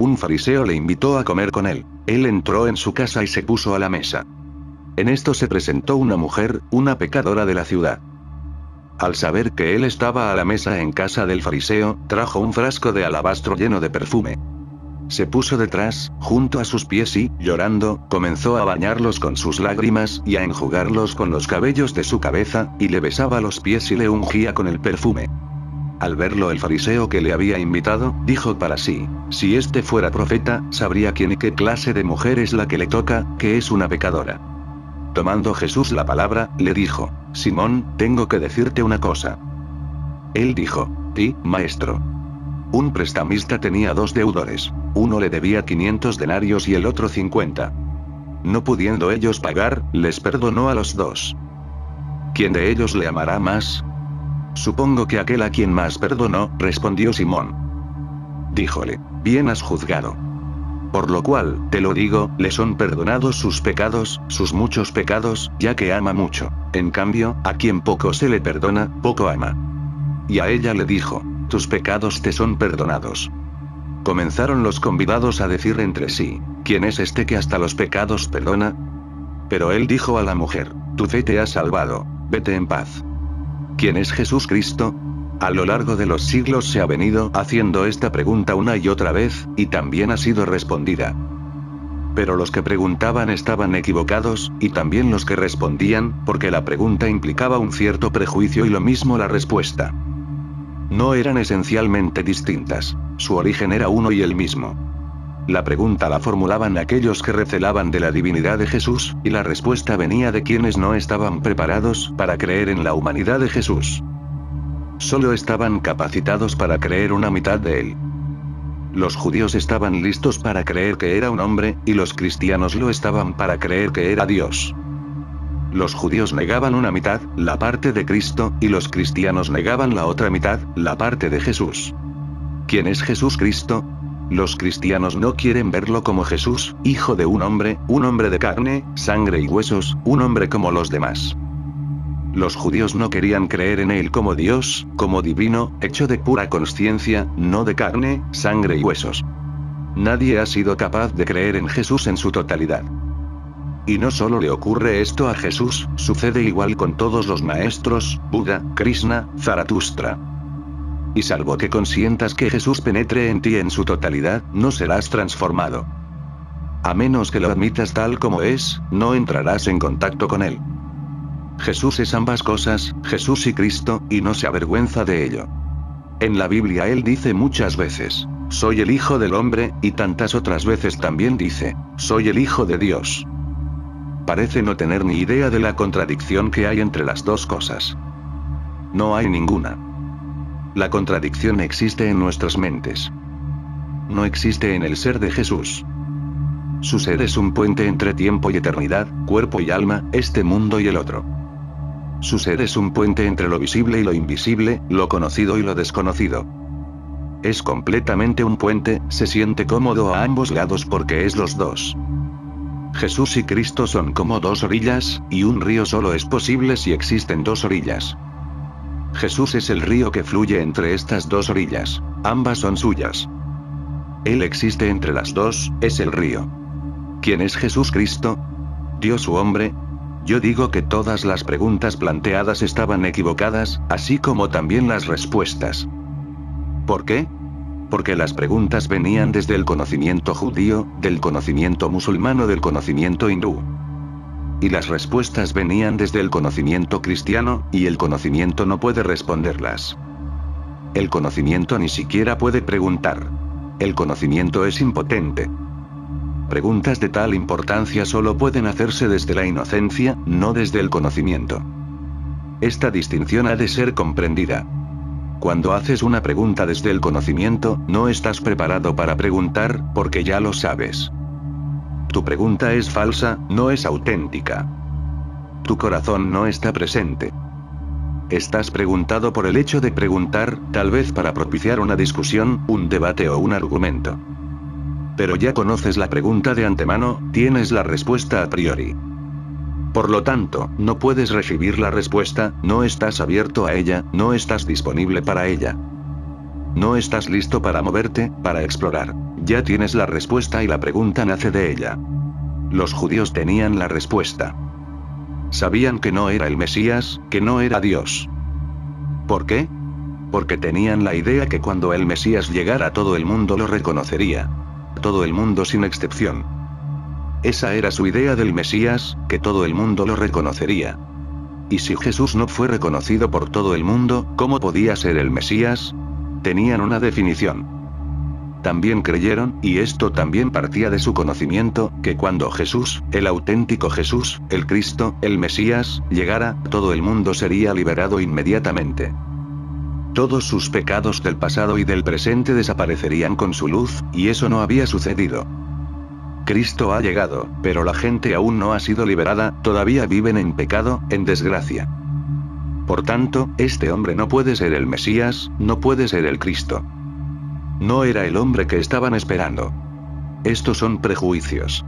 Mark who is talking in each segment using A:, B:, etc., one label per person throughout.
A: un fariseo le invitó a comer con él. Él entró en su casa y se puso a la mesa. En esto se presentó una mujer, una pecadora de la ciudad. Al saber que él estaba a la mesa en casa del fariseo, trajo un frasco de alabastro lleno de perfume. Se puso detrás, junto a sus pies y, llorando, comenzó a bañarlos con sus lágrimas y a enjugarlos con los cabellos de su cabeza, y le besaba los pies y le ungía con el perfume. Al verlo el fariseo que le había invitado, dijo para sí: si este fuera profeta, sabría quién y qué clase de mujer es la que le toca, que es una pecadora. Tomando Jesús la palabra, le dijo: Simón, tengo que decirte una cosa. Él dijo: sí, maestro. Un prestamista tenía 2 deudores. Uno le debía 500 denarios y el otro 50. No pudiendo ellos pagar, les perdonó a los 2. ¿Quién de ellos le amará más? Supongo que aquel a quien más perdonó, respondió Simón. Díjole: bien has juzgado. Por lo cual, te lo digo, le son perdonados sus pecados, sus muchos pecados, ya que ama mucho. En cambio, a quien poco se le perdona, poco ama. Y a ella le dijo: tus pecados te son perdonados. Comenzaron los convidados a decir entre sí: ¿quién es este que hasta los pecados perdona? Pero él dijo a la mujer: tu fe te ha salvado, vete en paz. ¿Quién es Jesús Cristo? A lo largo de los siglos se ha venido haciendo esta pregunta una y otra vez, y también ha sido respondida. Pero los que preguntaban estaban equivocados, y también los que respondían, porque la pregunta implicaba un cierto prejuicio y lo mismo la respuesta. No eran esencialmente distintas, su origen era uno y el mismo. La pregunta la formulaban aquellos que recelaban de la divinidad de Jesús, y la respuesta venía de quienes no estaban preparados para creer en la humanidad de Jesús. Solo estaban capacitados para creer una mitad de él. Los judíos estaban listos para creer que era un hombre, y los cristianos lo estaban para creer que era Dios. Los judíos negaban una mitad, la parte de Cristo, y los cristianos negaban la otra mitad, la parte de Jesús. ¿Quién es Jesús Cristo? Los cristianos no quieren verlo como Jesús, hijo de un hombre de carne, sangre y huesos, un hombre como los demás. Los judíos no querían creer en él como Dios, como divino, hecho de pura conciencia, no de carne, sangre y huesos. Nadie ha sido capaz de creer en Jesús en su totalidad. Y no solo le ocurre esto a Jesús, sucede igual con todos los maestros, Buda, Krishna, Zaratustra. Y salvo que consientas que Jesús penetre en ti en su totalidad, no serás transformado. A menos que lo admitas tal como es, no entrarás en contacto con él. Jesús es ambas cosas, Jesús y Cristo, y no se avergüenza de ello. En la Biblia él dice muchas veces: soy el Hijo del Hombre, y tantas otras veces también dice: soy el Hijo de Dios. Parece no tener ni idea de la contradicción que hay entre las dos cosas. No hay ninguna. La contradicción existe en nuestras mentes. No existe en el ser de Jesús. Su ser es un puente entre tiempo y eternidad, cuerpo y alma, este mundo y el otro. Su ser es un puente entre lo visible y lo invisible, lo conocido y lo desconocido. Es completamente un puente, se siente cómodo a ambos lados porque es los dos. Jesús y Cristo son como dos orillas, y un río solo es posible si existen dos orillas. Jesús es el río que fluye entre estas dos orillas, ambas son suyas. Él existe entre las dos, es el río. ¿Quién es Jesús Cristo? ¿Dios u hombre? Yo digo que todas las preguntas planteadas estaban equivocadas, así como también las respuestas. ¿Por qué? Porque las preguntas venían desde el conocimiento judío, del conocimiento musulmán o del conocimiento hindú. Y las respuestas venían desde el conocimiento cristiano, y el conocimiento no puede responderlas. El conocimiento ni siquiera puede preguntar. El conocimiento es impotente. Preguntas de tal importancia solo pueden hacerse desde la inocencia, no desde el conocimiento. Esta distinción ha de ser comprendida. Cuando haces una pregunta desde el conocimiento, no estás preparado para preguntar, porque ya lo sabes. Tu pregunta es falsa, no es auténtica. Tu corazón no está presente. Estás preguntado por el hecho de preguntar, tal vez para propiciar una discusión, un debate o un argumento. Pero ya conoces la pregunta de antemano, tienes la respuesta a priori. Por lo tanto, no puedes recibir la respuesta, no estás abierto a ella, no estás disponible para ella. No estás listo para moverte, para explorar. Ya tienes la respuesta y la pregunta nace de ella. Los judíos tenían la respuesta. Sabían que no era el Mesías, que no era Dios. ¿Por qué? Porque tenían la idea que cuando el Mesías llegara todo el mundo lo reconocería. Todo el mundo sin excepción. Esa era su idea del Mesías, que todo el mundo lo reconocería. Y si Jesús no fue reconocido por todo el mundo, ¿cómo podía ser el Mesías? Tenían una definición. También creyeron, y esto también partía de su conocimiento, que cuando Jesús, el auténtico Jesús, el Cristo, el Mesías, llegara, todo el mundo sería liberado inmediatamente. Todos sus pecados del pasado y del presente desaparecerían con su luz, y eso no había sucedido. Cristo ha llegado, pero la gente aún no ha sido liberada, todavía viven en pecado, en desgracia. Por tanto, este hombre no puede ser el Mesías, no puede ser el Cristo. No era el hombre que estaban esperando. Estos son prejuicios.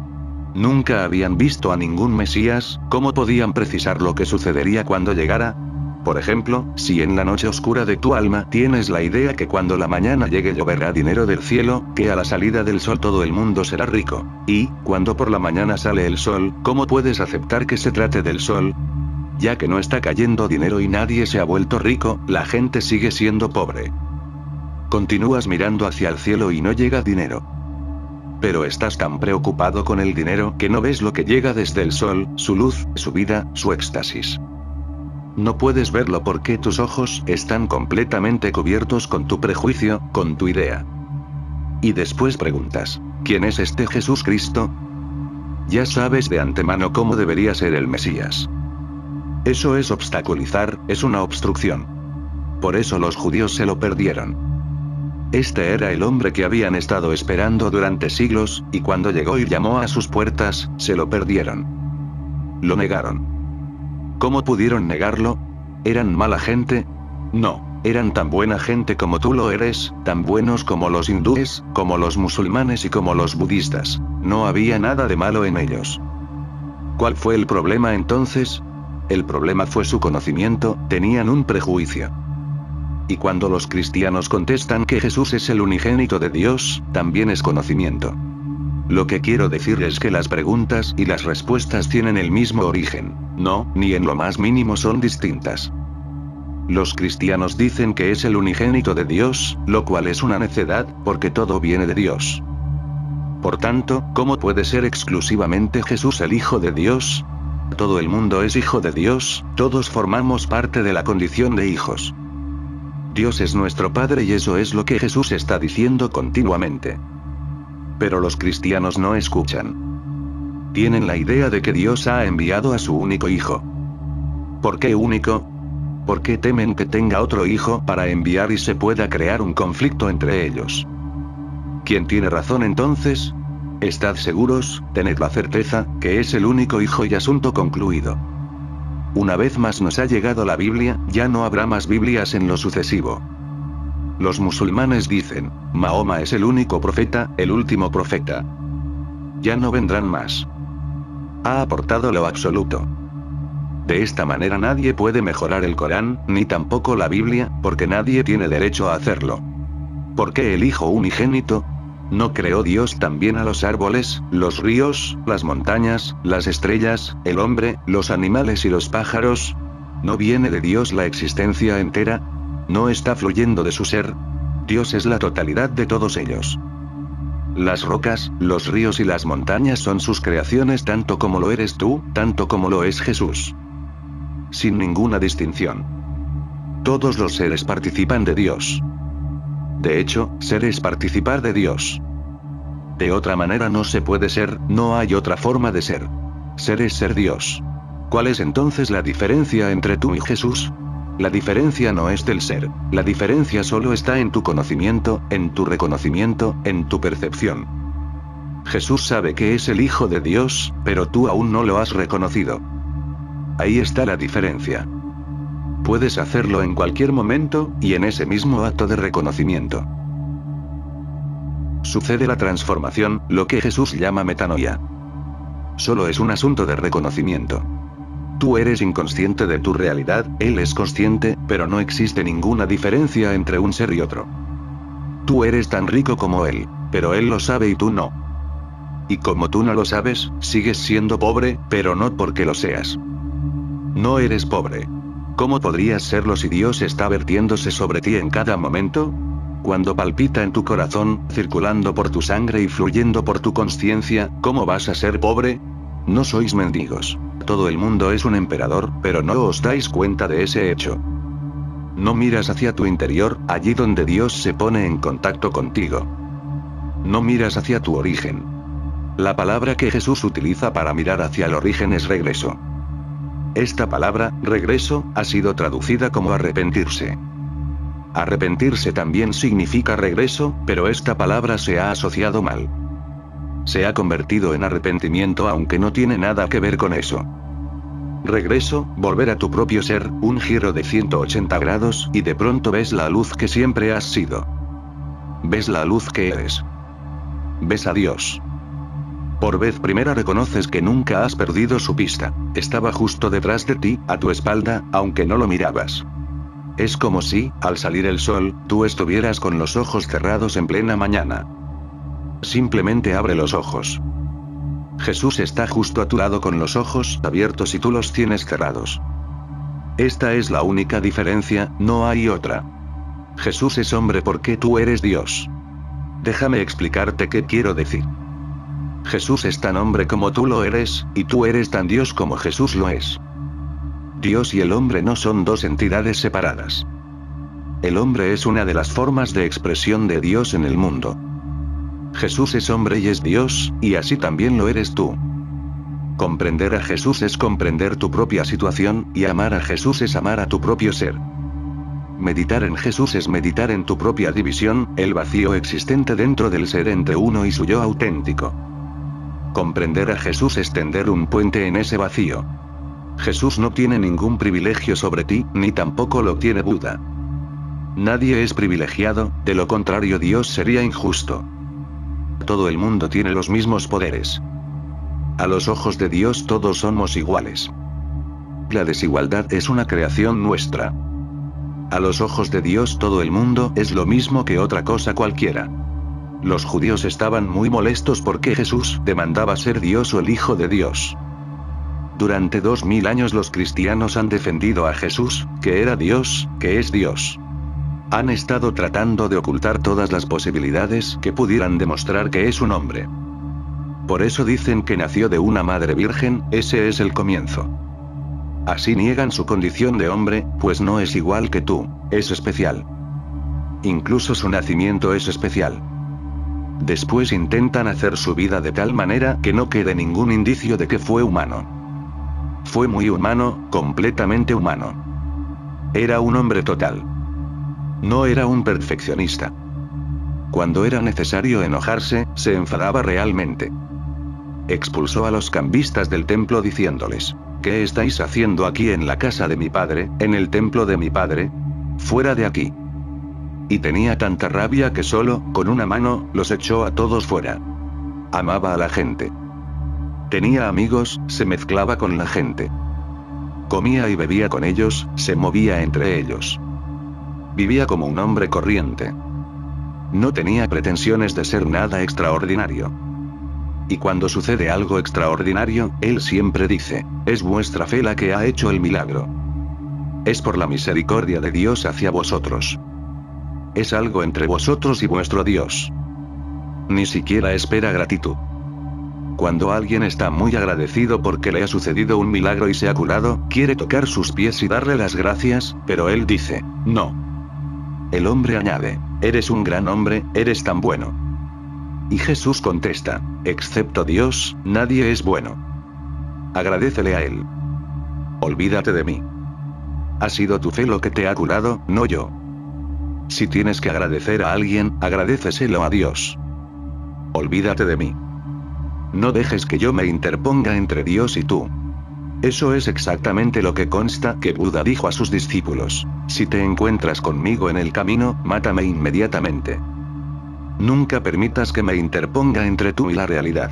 A: Nunca habían visto a ningún Mesías, ¿cómo podían precisar lo que sucedería cuando llegara? Por ejemplo, si en la noche oscura de tu alma tienes la idea que cuando la mañana llegue lloverá dinero del cielo, que a la salida del sol todo el mundo será rico, y, cuando por la mañana sale el sol, ¿cómo puedes aceptar que se trate del sol? Ya que no está cayendo dinero y nadie se ha vuelto rico, la gente sigue siendo pobre. Continúas mirando hacia el cielo y no llega dinero. Pero estás tan preocupado con el dinero que no ves lo que llega desde el sol, su luz, su vida, su éxtasis. No puedes verlo porque tus ojos están completamente cubiertos con tu prejuicio, con tu idea. Y después preguntas, ¿quién es este Jesús Cristo? Ya sabes de antemano cómo debería ser el Mesías. Eso es obstaculizar, es una obstrucción. Por eso los judíos se lo perdieron. Este era el hombre que habían estado esperando durante siglos, y cuando llegó y llamó a sus puertas, se lo perdieron. Lo negaron. ¿Cómo pudieron negarlo? ¿Eran mala gente? No, eran tan buena gente como tú lo eres, tan buenos como los hindúes, como los musulmanes y como los budistas. No había nada de malo en ellos. ¿Cuál fue el problema entonces? El problema fue su conocimiento, tenían un prejuicio. Y cuando los cristianos contestan que Jesús es el unigénito de Dios, también es conocimiento. Lo que quiero decir es que las preguntas y las respuestas tienen el mismo origen, no, ni en lo más mínimo son distintas. Los cristianos dicen que es el unigénito de Dios, lo cual es una necedad, porque todo viene de Dios. Por tanto, ¿cómo puede ser exclusivamente Jesús el Hijo de Dios? Todo el mundo es hijo de Dios, todos formamos parte de la condición de hijos. Dios es nuestro Padre y eso es lo que Jesús está diciendo continuamente. Pero los cristianos no escuchan. Tienen la idea de que Dios ha enviado a su único hijo. ¿Por qué único? ¿Por qué temen que tenga otro hijo para enviar y se pueda crear un conflicto entre ellos? ¿Quién tiene razón entonces? Estad seguros, tened la certeza, que es el único hijo y asunto concluido. Una vez más nos ha llegado la Biblia, ya no habrá más Biblias en lo sucesivo. Los musulmanes dicen, Mahoma es el único profeta, el último profeta. Ya no vendrán más. Ha aportado lo absoluto. De esta manera nadie puede mejorar el Corán, ni tampoco la Biblia, porque nadie tiene derecho a hacerlo. ¿Por qué el Hijo unigénito? ¿No creó Dios también a los árboles, los ríos, las montañas, las estrellas, el hombre, los animales y los pájaros? ¿No viene de Dios la existencia entera? ¿No está fluyendo de su ser? Dios es la totalidad de todos ellos. Las rocas, los ríos y las montañas son sus creaciones tanto como lo eres tú, tanto como lo es Jesús. Sin ninguna distinción. Todos los seres participan de Dios. De hecho, ser es participar de Dios. De otra manera no se puede ser, no hay otra forma de ser. Ser es ser Dios. ¿Cuál es entonces la diferencia entre tú y Jesús? La diferencia no es del ser, la diferencia solo está en tu conocimiento, en tu reconocimiento, en tu percepción. Jesús sabe que es el Hijo de Dios, pero tú aún no lo has reconocido. Ahí está la diferencia. Puedes hacerlo en cualquier momento, y en ese mismo acto de reconocimiento. Sucede la transformación, lo que Jesús llama metanoia. Solo es un asunto de reconocimiento. Tú eres inconsciente de tu realidad, él es consciente, pero no existe ninguna diferencia entre un ser y otro. Tú eres tan rico como él. pero Él lo sabe y tú no. Y como tú no lo sabes, sigues siendo pobre, pero no porque lo seas. No eres pobre. ¿Cómo podrías serlo si Dios está vertiéndose sobre ti en cada momento? Cuando palpita en tu corazón, circulando por tu sangre y fluyendo por tu consciencia, ¿cómo vas a ser pobre? No sois mendigos. Todo el mundo es un emperador, pero no os dais cuenta de ese hecho. No miras hacia tu interior, allí donde Dios se pone en contacto contigo. No miras hacia tu origen. La palabra que Jesús utiliza para mirar hacia el origen es regreso. Esta palabra, regreso, ha sido traducida como arrepentirse. Arrepentirse también significa regreso, pero esta palabra se ha asociado mal. Se ha convertido en arrepentimiento aunque no tiene nada que ver con eso. Regreso, volver a tu propio ser, un giro de 180 grados, y de pronto ves la luz que siempre has sido. Ves la luz que eres. Ves a Dios. Por vez primera reconoces que nunca has perdido su pista. Estaba justo detrás de ti, a tu espalda, aunque no lo mirabas. Es como si, al salir el sol, tú estuvieras con los ojos cerrados en plena mañana. Simplemente abre los ojos. Jesús está justo a tu lado con los ojos abiertos y tú los tienes cerrados. Esta es la única diferencia, no hay otra. Jesús es hombre porque tú eres Dios. Déjame explicarte qué quiero decir. Jesús es tan hombre como tú lo eres, y tú eres tan Dios como Jesús lo es. Dios y el hombre no son dos entidades separadas. El hombre es una de las formas de expresión de Dios en el mundo. Jesús es hombre y es Dios, y así también lo eres tú. Comprender a Jesús es comprender tu propia situación, y amar a Jesús es amar a tu propio ser. Meditar en Jesús es meditar en tu propia división, el vacío existente dentro del ser entre uno y su yo auténtico. Comprender a Jesús es tender un puente en ese vacío. Jesús no tiene ningún privilegio sobre ti, ni tampoco lo tiene Buda. Nadie es privilegiado, de lo contrario Dios sería injusto. Todo el mundo tiene los mismos poderes. A los ojos de Dios todos somos iguales. La desigualdad es una creación nuestra. A los ojos de Dios todo el mundo es lo mismo que otra cosa cualquiera. Los judíos estaban muy molestos porque Jesús demandaba ser Dios o el Hijo de Dios. Durante 2000 años los cristianos han defendido a Jesús, que era Dios, que es Dios. Han estado tratando de ocultar todas las posibilidades que pudieran demostrar que es un hombre. Por eso dicen que nació de una madre virgen, ese es el comienzo. Así niegan su condición de hombre, pues no es igual que tú, es especial. Incluso su nacimiento es especial. Después intentan hacer su vida de tal manera que no quede ningún indicio de que fue humano. Fue muy humano, completamente humano. Era un hombre total. No era un perfeccionista. Cuando era necesario enojarse, se enfadaba realmente. Expulsó a los cambistas del templo diciéndoles: ¿qué estáis haciendo aquí en la casa de mi padre, en el templo de mi padre? Fuera de aquí. Y tenía tanta rabia que solo, con una mano, los echó a todos fuera. Amaba a la gente. Tenía amigos, se mezclaba con la gente. Comía y bebía con ellos, se movía entre ellos. Vivía como un hombre corriente. No tenía pretensiones de ser nada extraordinario. Y cuando sucede algo extraordinario, él siempre dice: es vuestra fe la que ha hecho el milagro. Es por la misericordia de Dios hacia vosotros. Es algo entre vosotros y vuestro Dios. Ni siquiera espera gratitud. Cuando alguien está muy agradecido porque le ha sucedido un milagro y se ha curado, quiere tocar sus pies y darle las gracias, pero él dice: no. El hombre añade: eres un gran hombre, eres tan bueno. Y Jesús contesta: excepto Dios, nadie es bueno. Agradécele a Él. Olvídate de mí. Ha sido tu fe lo que te ha curado, no yo. Si tienes que agradecer a alguien, agradéceselo a Dios. Olvídate de mí. No dejes que yo me interponga entre Dios y tú. Eso es exactamente lo que consta que Buda dijo a sus discípulos: si te encuentras conmigo en el camino, mátame inmediatamente. Nunca permitas que me interponga entre tú y la realidad.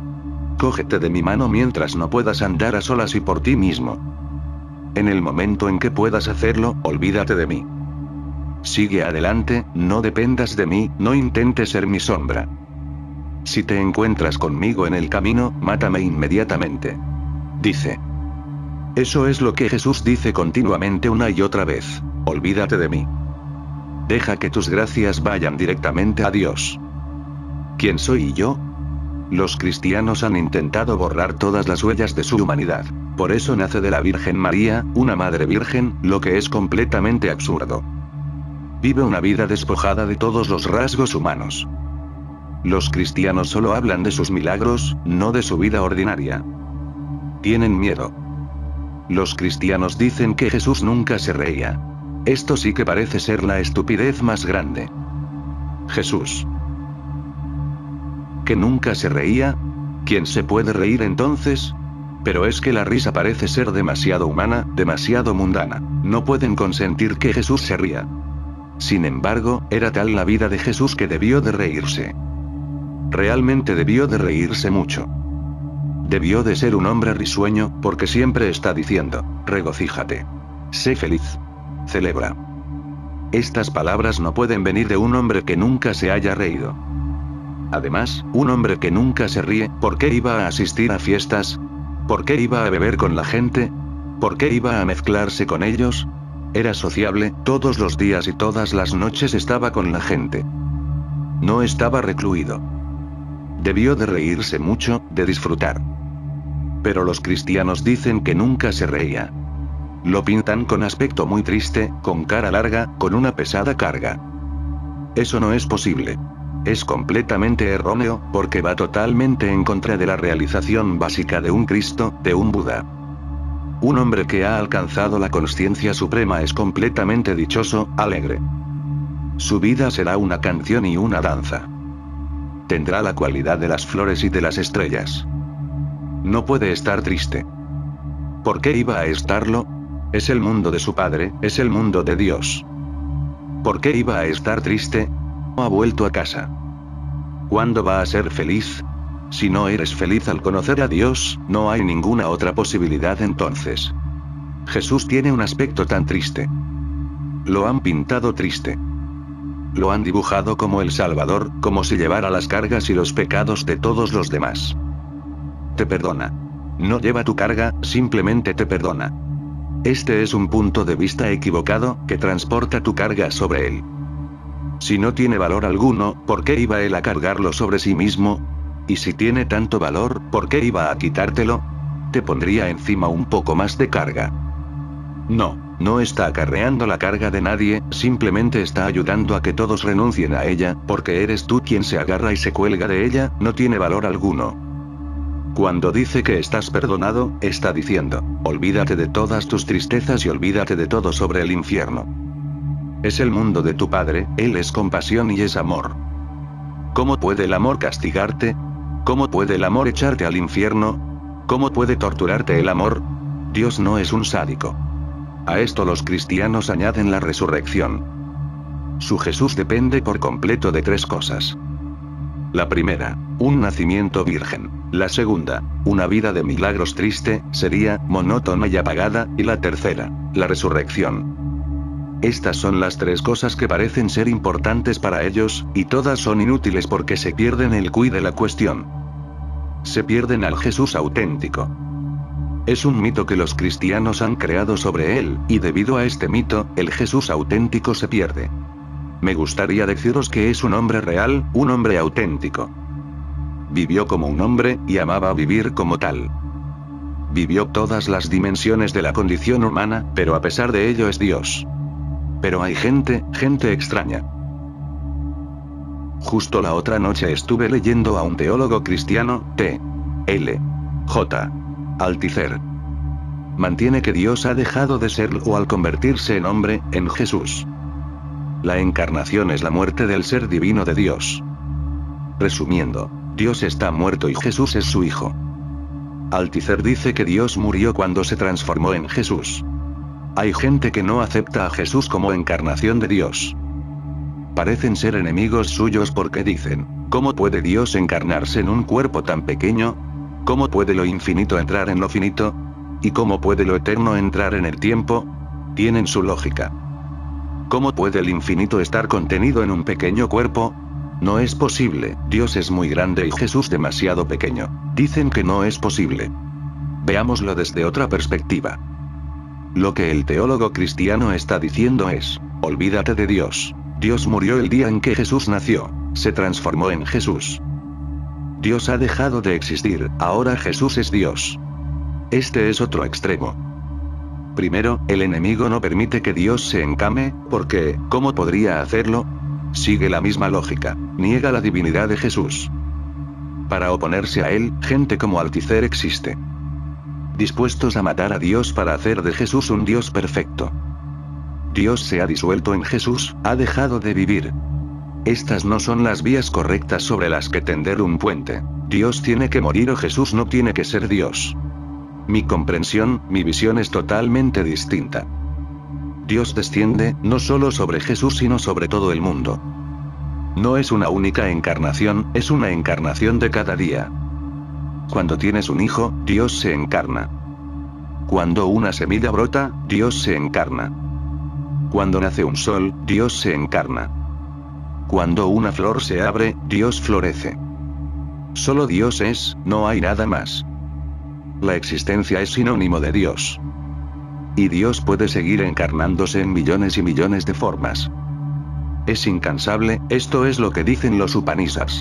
A: Cógete de mi mano mientras no puedas andar a solas y por ti mismo. En el momento en que puedas hacerlo, olvídate de mí. Sigue adelante, no dependas de mí, no intentes ser mi sombra. Si te encuentras conmigo en el camino, mátame inmediatamente. Dice. Eso es lo que Jesús dice continuamente una y otra vez. Olvídate de mí. Deja que tus gracias vayan directamente a Dios. ¿Quién soy yo? Los cristianos han intentado borrar todas las huellas de su humanidad. Por eso nace de la Virgen María, una madre virgen, lo que es completamente absurdo. Vive una vida despojada de todos los rasgos humanos. Los cristianos solo hablan de sus milagros, no de su vida ordinaria. Tienen miedo. Los cristianos dicen que Jesús nunca se reía. Esto sí que parece ser la estupidez más grande. Jesús. ¿Que nunca se reía? ¿Quién se puede reír entonces? Pero es que la risa parece ser demasiado humana, demasiado mundana. No pueden consentir que Jesús se ría. Sin embargo, era tal la vida de Jesús que debió de reírse. Realmente debió de reírse mucho. Debió de ser un hombre risueño, porque siempre está diciendo, regocíjate. Sé feliz. Celebra. Estas palabras no pueden venir de un hombre que nunca se haya reído. Además, un hombre que nunca se ríe, ¿por qué iba a asistir a fiestas? ¿Por qué iba a beber con la gente? ¿Por qué iba a mezclarse con ellos? Era sociable, todos los días y todas las noches estaba con la gente. No estaba recluido. Debió de reírse mucho, de disfrutar. Pero los cristianos dicen que nunca se reía. Lo pintan con aspecto muy triste, con cara larga, con una pesada carga. Eso no es posible. Es completamente erróneo, porque va totalmente en contra de la realización básica de un Cristo, de un Buda. Un hombre que ha alcanzado la consciencia suprema es completamente dichoso, alegre. Su vida será una canción y una danza. Tendrá la cualidad de las flores y de las estrellas. No puede estar triste. ¿Por qué iba a estarlo? Es el mundo de su Padre, es el mundo de Dios. ¿Por qué iba a estar triste? Ha vuelto a casa. ¿Cuándo va a ser feliz? Si no eres feliz al conocer a Dios, no hay ninguna otra posibilidad entonces. Jesús tiene un aspecto tan triste. Lo han pintado triste. Lo han dibujado como el Salvador, como si llevara las cargas y los pecados de todos los demás. Te perdona. No lleva tu carga, simplemente te perdona. Este es un punto de vista equivocado, que transporta tu carga sobre él. Si no tiene valor alguno, ¿por qué iba él a cargarlo sobre sí mismo? Y si tiene tanto valor, ¿por qué iba a quitártelo? Te pondría encima un poco más de carga. No está acarreando la carga de nadie, simplemente está ayudando a que todos renuncien a ella, porque eres tú quien se agarra y se cuelga de ella, no tiene valor alguno. Cuando dice que estás perdonado, está diciendo, olvídate de todas tus tristezas y olvídate de todo sobre el infierno. Es el mundo de tu Padre, Él es compasión y es amor. ¿Cómo puede el amor castigarte? ¿Cómo puede el amor echarte al infierno? ¿Cómo puede torturarte el amor? Dios no es un sádico. A esto los cristianos añaden la resurrección. Su Jesús depende por completo de tres cosas. La primera, un nacimiento virgen. La segunda, una vida de milagros triste, seria, monótona y apagada, y la tercera, la resurrección. Estas son las tres cosas que parecen ser importantes para ellos, y todas son inútiles porque se pierden el quid de la cuestión. Se pierden al Jesús auténtico. Es un mito que los cristianos han creado sobre él, y debido a este mito, el Jesús auténtico se pierde. Me gustaría deciros que es un hombre real, un hombre auténtico. Vivió como un hombre, y amaba vivir como tal. Vivió todas las dimensiones de la condición humana, pero a pesar de ello es Dios. Pero hay gente extraña. Justo la otra noche estuve leyendo a un teólogo cristiano, T.L. J. Altizer. Mantiene que Dios ha dejado de serlo al convertirse en hombre, en Jesús. La encarnación es la muerte del ser divino de Dios. Resumiendo, Dios está muerto y Jesús es su Hijo. Altizer dice que Dios murió cuando se transformó en Jesús. Hay gente que no acepta a Jesús como encarnación de Dios. Parecen ser enemigos suyos porque dicen, ¿cómo puede Dios encarnarse en un cuerpo tan pequeño? ¿Cómo puede lo infinito entrar en lo finito? ¿Y cómo puede lo eterno entrar en el tiempo? Tienen su lógica. ¿Cómo puede el infinito estar contenido en un pequeño cuerpo? No es posible, Dios es muy grande y Jesús demasiado pequeño. Dicen que no es posible. Veámoslo desde otra perspectiva. Lo que el teólogo cristiano está diciendo es, olvídate de Dios. Dios murió el día en que Jesús nació, se transformó en Jesús. Dios ha dejado de existir, ahora Jesús es Dios. Este es otro extremo. Primero, el enemigo no permite que Dios se encame, porque, ¿cómo podría hacerlo? Sigue la misma lógica, niega la divinidad de Jesús. Para oponerse a él, gente como Althusser existe. Dispuestos a matar a Dios para hacer de Jesús un Dios perfecto. Dios se ha disuelto en Jesús, ha dejado de vivir. Estas no son las vías correctas sobre las que tender un puente. Dios tiene que morir o Jesús no tiene que ser Dios. Mi comprensión, mi visión es totalmente distinta. Dios desciende, no solo sobre Jesús sino sobre todo el mundo. No es una única encarnación, es una encarnación de cada día. Cuando tienes un hijo, Dios se encarna. Cuando una semilla brota, Dios se encarna. Cuando nace un sol, Dios se encarna. Cuando una flor se abre, Dios florece. Solo Dios es, no hay nada más. La existencia es sinónimo de Dios. Y Dios puede seguir encarnándose en millones y millones de formas. Es incansable, esto es lo que dicen los Upanishads.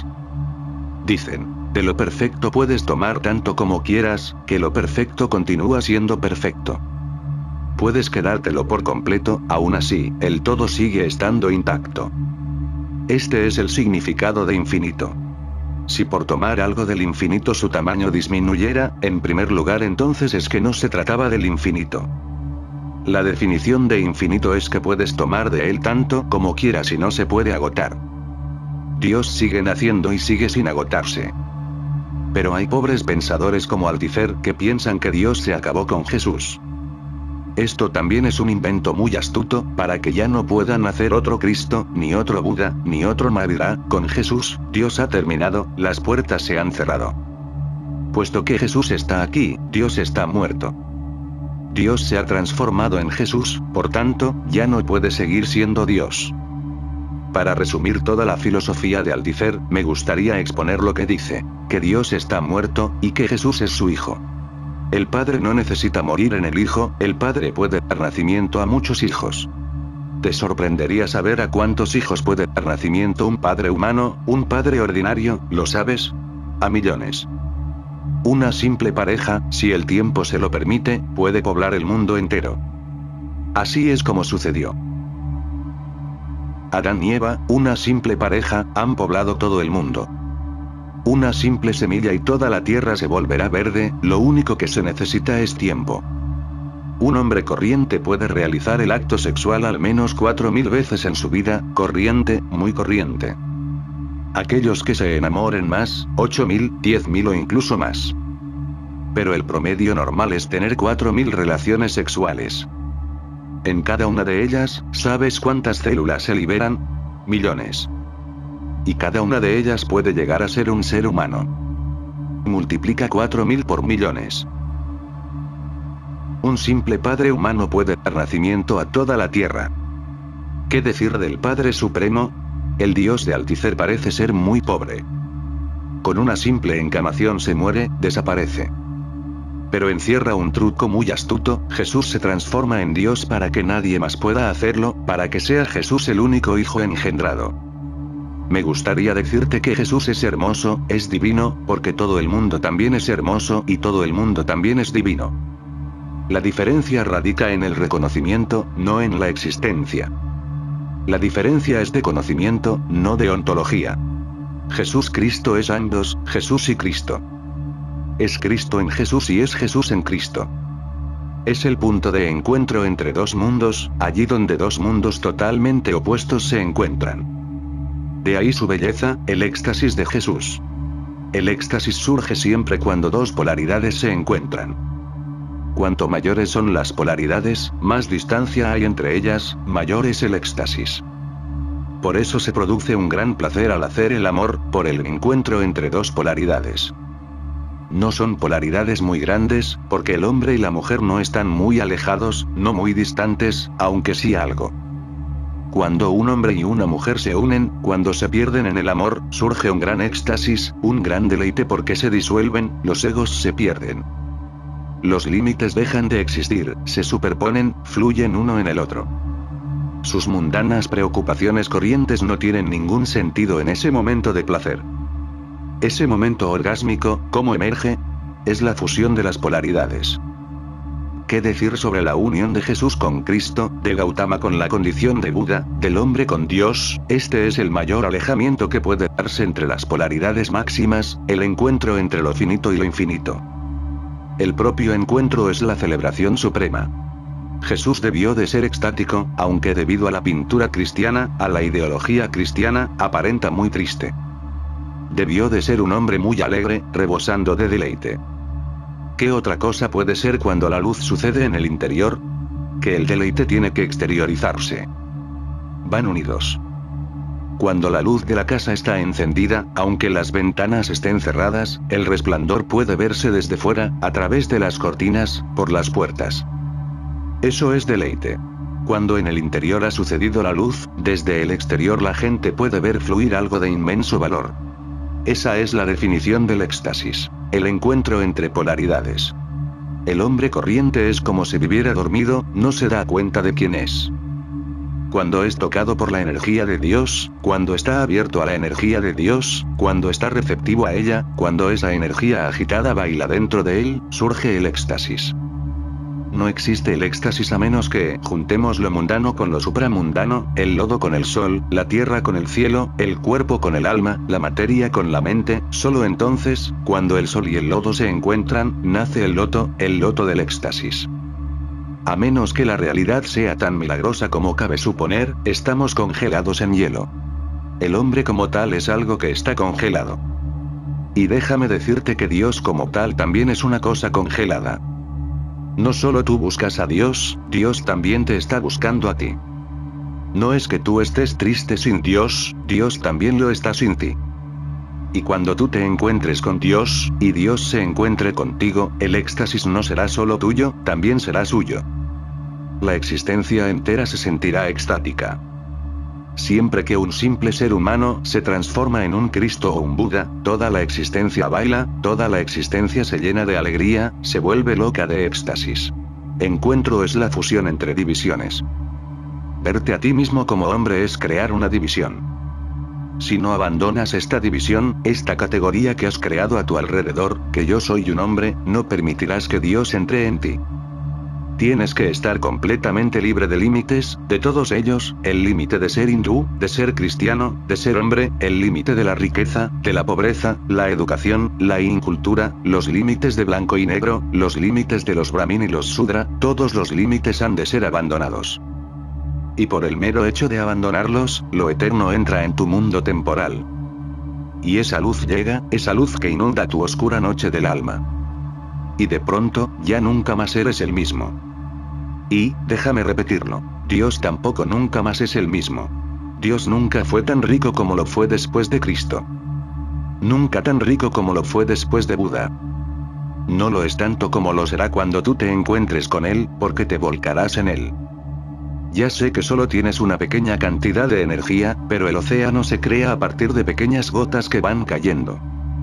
A: Dicen, de lo perfecto puedes tomar tanto como quieras, que lo perfecto continúa siendo perfecto. Puedes quedártelo por completo, aún así, el todo sigue estando intacto. Este es el significado de infinito. Si por tomar algo del infinito su tamaño disminuyera, en primer lugar entonces es que no se trataba del infinito. La definición de infinito es que puedes tomar de él tanto como quieras y no se puede agotar. Dios sigue naciendo y sigue sin agotarse. Pero hay pobres pensadores como Althusser que piensan que Dios se acabó con Jesús. Esto también es un invento muy astuto, para que ya no pueda nacer otro Cristo, ni otro Buda, ni otro Mahavira. Con Jesús, Dios ha terminado, las puertas se han cerrado. Puesto que Jesús está aquí, Dios está muerto. Dios se ha transformado en Jesús, por tanto, ya no puede seguir siendo Dios. Para resumir toda la filosofía de Althusser, me gustaría exponer lo que dice, que Dios está muerto, y que Jesús es su Hijo. El Padre no necesita morir en el Hijo, el Padre puede dar nacimiento a muchos hijos. Te sorprendería saber a cuántos hijos puede dar nacimiento un padre humano, un padre ordinario, ¿lo sabes? A millones. Una simple pareja, si el tiempo se lo permite, puede poblar el mundo entero. Así es como sucedió. Adán y Eva, una simple pareja, han poblado todo el mundo. Una simple semilla y toda la tierra se volverá verde, lo único que se necesita es tiempo. Un hombre corriente puede realizar el acto sexual al menos 4000 veces en su vida, corriente, muy corriente. Aquellos que se enamoren más, 8000, 10000 o incluso más. Pero el promedio normal es tener 4000 relaciones sexuales. En cada una de ellas, ¿sabes cuántas células se liberan? Millones. Y cada una de ellas puede llegar a ser un ser humano. Multiplica 4000 por millones. Un simple padre humano puede dar nacimiento a toda la tierra. ¿Qué decir del Padre Supremo? El Dios de Althusser parece ser muy pobre. Con una simple encamación se muere, desaparece. Pero encierra un truco muy astuto, Jesús se transforma en Dios para que nadie más pueda hacerlo, para que sea Jesús el único Hijo engendrado. Me gustaría decirte que Jesús es hermoso, es divino, porque todo el mundo también es hermoso y todo el mundo también es divino. La diferencia radica en el reconocimiento, no en la existencia. La diferencia es de conocimiento, no de ontología. Jesús Cristo es ambos, Jesús y Cristo. Es Cristo en Jesús y es Jesús en Cristo. Es el punto de encuentro entre dos mundos, allí donde dos mundos totalmente opuestos se encuentran. De ahí su belleza, el éxtasis de Jesús. El éxtasis surge siempre cuando dos polaridades se encuentran. Cuanto mayores son las polaridades, más distancia hay entre ellas, mayor es el éxtasis. Por eso se produce un gran placer al hacer el amor, por el encuentro entre dos polaridades. No son polaridades muy grandes, porque el hombre y la mujer no están muy alejados, no muy distantes, aunque sí algo. Cuando un hombre y una mujer se unen, cuando se pierden en el amor, surge un gran éxtasis, un gran deleite porque se disuelven, los egos se pierden. Los límites dejan de existir, se superponen, fluyen uno en el otro. Sus mundanas preocupaciones corrientes no tienen ningún sentido en ese momento de placer. Ese momento orgásmico, ¿cómo emerge? Es la fusión de las polaridades. ¿Qué decir sobre la unión de Jesús con Cristo, de Gautama con la condición de Buda, del hombre con Dios? Este es el mayor alejamiento que puede darse entre las polaridades máximas, el encuentro entre lo finito y lo infinito. El propio encuentro es la celebración suprema. Jesús debió de ser extático, aunque debido a la pintura cristiana, a la ideología cristiana, aparenta muy triste. Debió de ser un hombre muy alegre, rebosando de deleite. ¿Qué otra cosa puede ser cuando la luz sucede en el interior? Que el deleite tiene que exteriorizarse. Van unidos. Cuando la luz de la casa está encendida, aunque las ventanas estén cerradas, el resplandor puede verse desde fuera, a través de las cortinas, por las puertas. Eso es deleite. Cuando en el interior ha sucedido la luz, desde el exterior la gente puede ver fluir algo de inmenso valor. Esa es la definición del éxtasis. El encuentro entre polaridades. El hombre corriente es como si viviera dormido, no se da cuenta de quién es. Cuando es tocado por la energía de Dios, cuando está abierto a la energía de Dios, cuando está receptivo a ella, cuando esa energía agitada baila dentro de él, surge el éxtasis. No existe el éxtasis a menos que juntemos lo mundano con lo supramundano, el lodo con el sol, la tierra con el cielo, el cuerpo con el alma, la materia con la mente. Solo entonces, cuando el sol y el lodo se encuentran, nace el loto del éxtasis. A menos que la realidad sea tan milagrosa como cabe suponer, estamos congelados en hielo. El hombre como tal es algo que está congelado. Y déjame decirte que Dios como tal también es una cosa congelada. No solo tú buscas a Dios, Dios también te está buscando a ti. No es que tú estés triste sin Dios, Dios también lo está sin ti. Y cuando tú te encuentres con Dios, y Dios se encuentre contigo, el éxtasis no será solo tuyo, también será suyo. La existencia entera se sentirá extática. Siempre que un simple ser humano se transforma en un Cristo o un Buda, toda la existencia baila, toda la existencia se llena de alegría, se vuelve loca de éxtasis. Encuentro es la fusión entre divisiones. Verte a ti mismo como hombre es crear una división. Si no abandonas esta división, esta categoría que has creado a tu alrededor, que yo soy un hombre, no permitirás que Dios entre en ti. Tienes que estar completamente libre de límites, de todos ellos, el límite de ser hindú, de ser cristiano, de ser hombre, el límite de la riqueza, de la pobreza, la educación, la incultura, los límites de blanco y negro, los límites de los brahmin y los sudra, todos los límites han de ser abandonados. Y por el mero hecho de abandonarlos, lo eterno entra en tu mundo temporal. Y esa luz llega, esa luz que inunda tu oscura noche del alma. Y de pronto, ya nunca más eres el mismo. Y, déjame repetirlo, Dios tampoco nunca más es el mismo. Dios nunca fue tan rico como lo fue después de Cristo. Nunca tan rico como lo fue después de Buda. No lo es tanto como lo será cuando tú te encuentres con Él, porque te volcarás en Él. Ya sé que solo tienes una pequeña cantidad de energía, pero el océano se crea a partir de pequeñas gotas que van cayendo.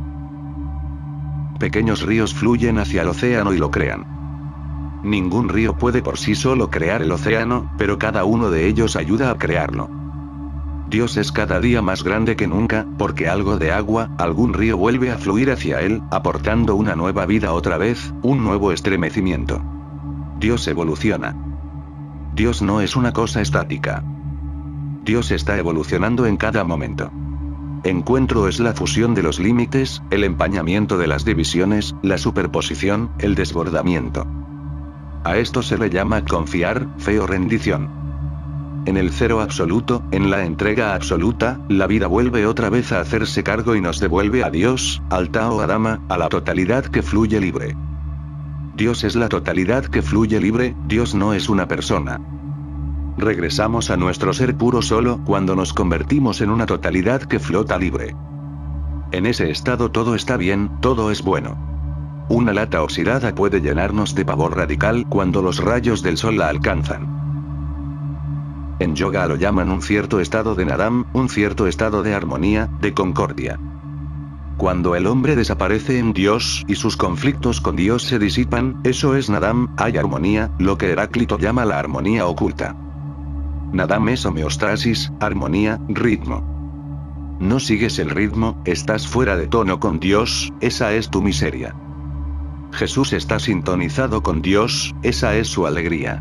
A: Pequeños ríos fluyen hacia el océano y lo crean. Ningún río puede por sí solo crear el océano, pero cada uno de ellos ayuda a crearlo. Dios es cada día más grande que nunca, porque algo de agua, algún río vuelve a fluir hacia Él, aportando una nueva vida otra vez, un nuevo estremecimiento. Dios evoluciona. Dios no es una cosa estática. Dios está evolucionando en cada momento. Encuentro es la fusión de los límites, el empañamiento de las divisiones, la superposición, el desbordamiento. A esto se le llama confiar, fe o rendición. En el cero absoluto, en la entrega absoluta, la vida vuelve otra vez a hacerse cargo y nos devuelve a Dios, al Tao Adama, a la totalidad que fluye libre. Dios es la totalidad que fluye libre, Dios no es una persona. Regresamos a nuestro ser puro solo cuando nos convertimos en una totalidad que flota libre. En ese estado todo está bien, todo es bueno. Una lata oxidada puede llenarnos de pavor radical cuando los rayos del sol la alcanzan. En yoga lo llaman un cierto estado de Nadam, un cierto estado de armonía, de concordia. Cuando el hombre desaparece en Dios y sus conflictos con Dios se disipan, eso es Nadam, hay armonía, lo que Heráclito llama la armonía oculta. Nadam es homeostasis, armonía, ritmo. No sigues el ritmo, estás fuera de tono con Dios, esa es tu miseria. Jesús está sintonizado con Dios, esa es su alegría.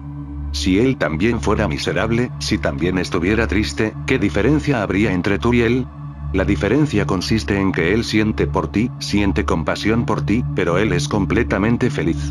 A: Si él también fuera miserable, si también estuviera triste, ¿qué diferencia habría entre tú y él? La diferencia consiste en que él siente por ti, siente compasión por ti, pero él es completamente feliz.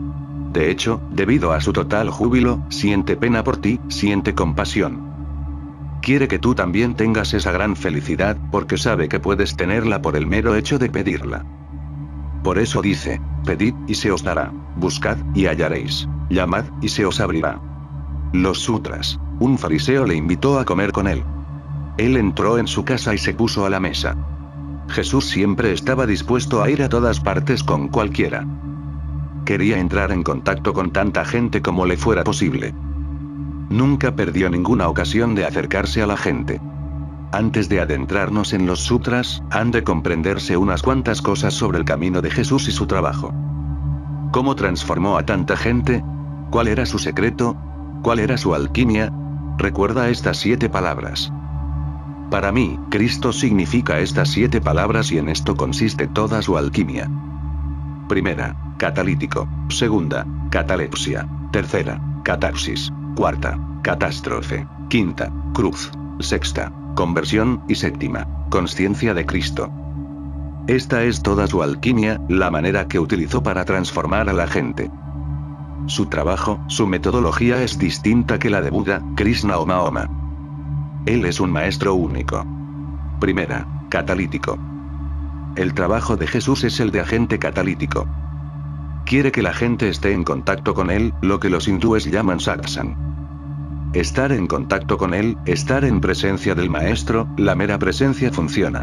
A: De hecho, debido a su total júbilo, siente pena por ti, siente compasión. Quiere que tú también tengas esa gran felicidad, porque sabe que puedes tenerla por el mero hecho de pedirla. Por eso dice, pedid, y se os dará, buscad, y hallaréis, llamad, y se os abrirá. Los sutras. Un fariseo le invitó a comer con él. Él entró en su casa y se puso a la mesa. Jesús siempre estaba dispuesto a ir a todas partes con cualquiera. Quería entrar en contacto con tanta gente como le fuera posible. Nunca perdió ninguna ocasión de acercarse a la gente. Antes de adentrarnos en los sutras, han de comprenderse unas cuantas cosas sobre el camino de Jesús y su trabajo. ¿Cómo transformó a tanta gente? ¿Cuál era su secreto? ¿Cuál era su alquimia? Recuerda estas 7 palabras. Para mí, Cristo significa estas 7 palabras y en esto consiste toda su alquimia. Primera, catalítico. Segunda, catalepsia. Tercera, catarsis. Cuarta, catástrofe. Quinta, cruz. Sexta, conversión, y séptima, consciencia de Cristo. Esta es toda su alquimia, la manera que utilizó para transformar a la gente. Su trabajo, su metodología es distinta que la de Buda, Krishna o Mahoma. Él es un maestro único. Primera, catalítico. El trabajo de Jesús es el de agente catalítico. Quiere que la gente esté en contacto con él, lo que los hindúes llaman satsang. Estar en contacto con él, estar en presencia del maestro, la mera presencia funciona.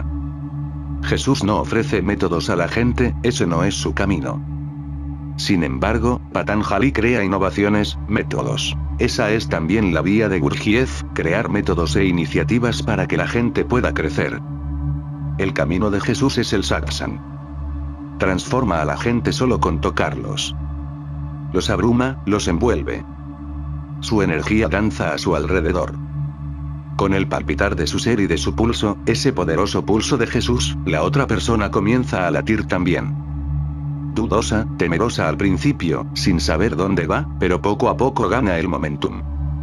A: Jesús no ofrece métodos a la gente, ese no es su camino. Sin embargo, Patanjali crea innovaciones, métodos. Esa es también la vía de Gurdjieff, crear métodos e iniciativas para que la gente pueda crecer. El camino de Jesús es el satsang. Transforma a la gente solo con tocarlos. Los abruma, los envuelve. Su energía danza a su alrededor. Con el palpitar de su ser y de su pulso, ese poderoso pulso de Jesús, la otra persona comienza a latir también. Dudosa, temerosa al principio, sin saber dónde va, pero poco a poco gana el momentum.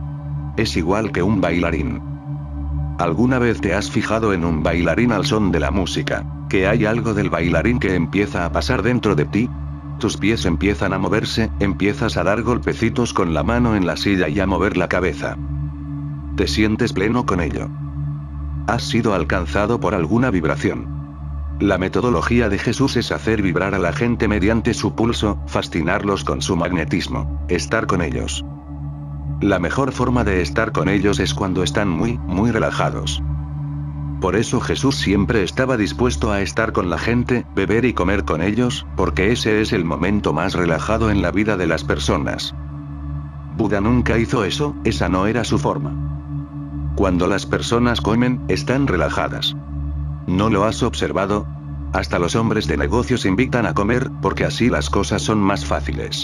A: Es igual que un bailarín. ¿Alguna vez te has fijado en un bailarín al son de la música? ¿Que hay algo del bailarín que empieza a pasar dentro de ti? Tus pies empiezan a moverse, empiezas a dar golpecitos con la mano en la silla y a mover la cabeza. Te sientes pleno con ello. Has sido alcanzado por alguna vibración. La metodología de Jesús es hacer vibrar a la gente mediante su pulso, fascinarlos con su magnetismo, estar con ellos. La mejor forma de estar con ellos es cuando están muy relajados. Por eso Jesús siempre estaba dispuesto a estar con la gente, beber y comer con ellos, porque ese es el momento más relajado en la vida de las personas. Buda nunca hizo eso, esa no era su forma. Cuando las personas comen, están relajadas. ¿No lo has observado? Hasta los hombres de negocios invitan a comer, porque así las cosas son más fáciles.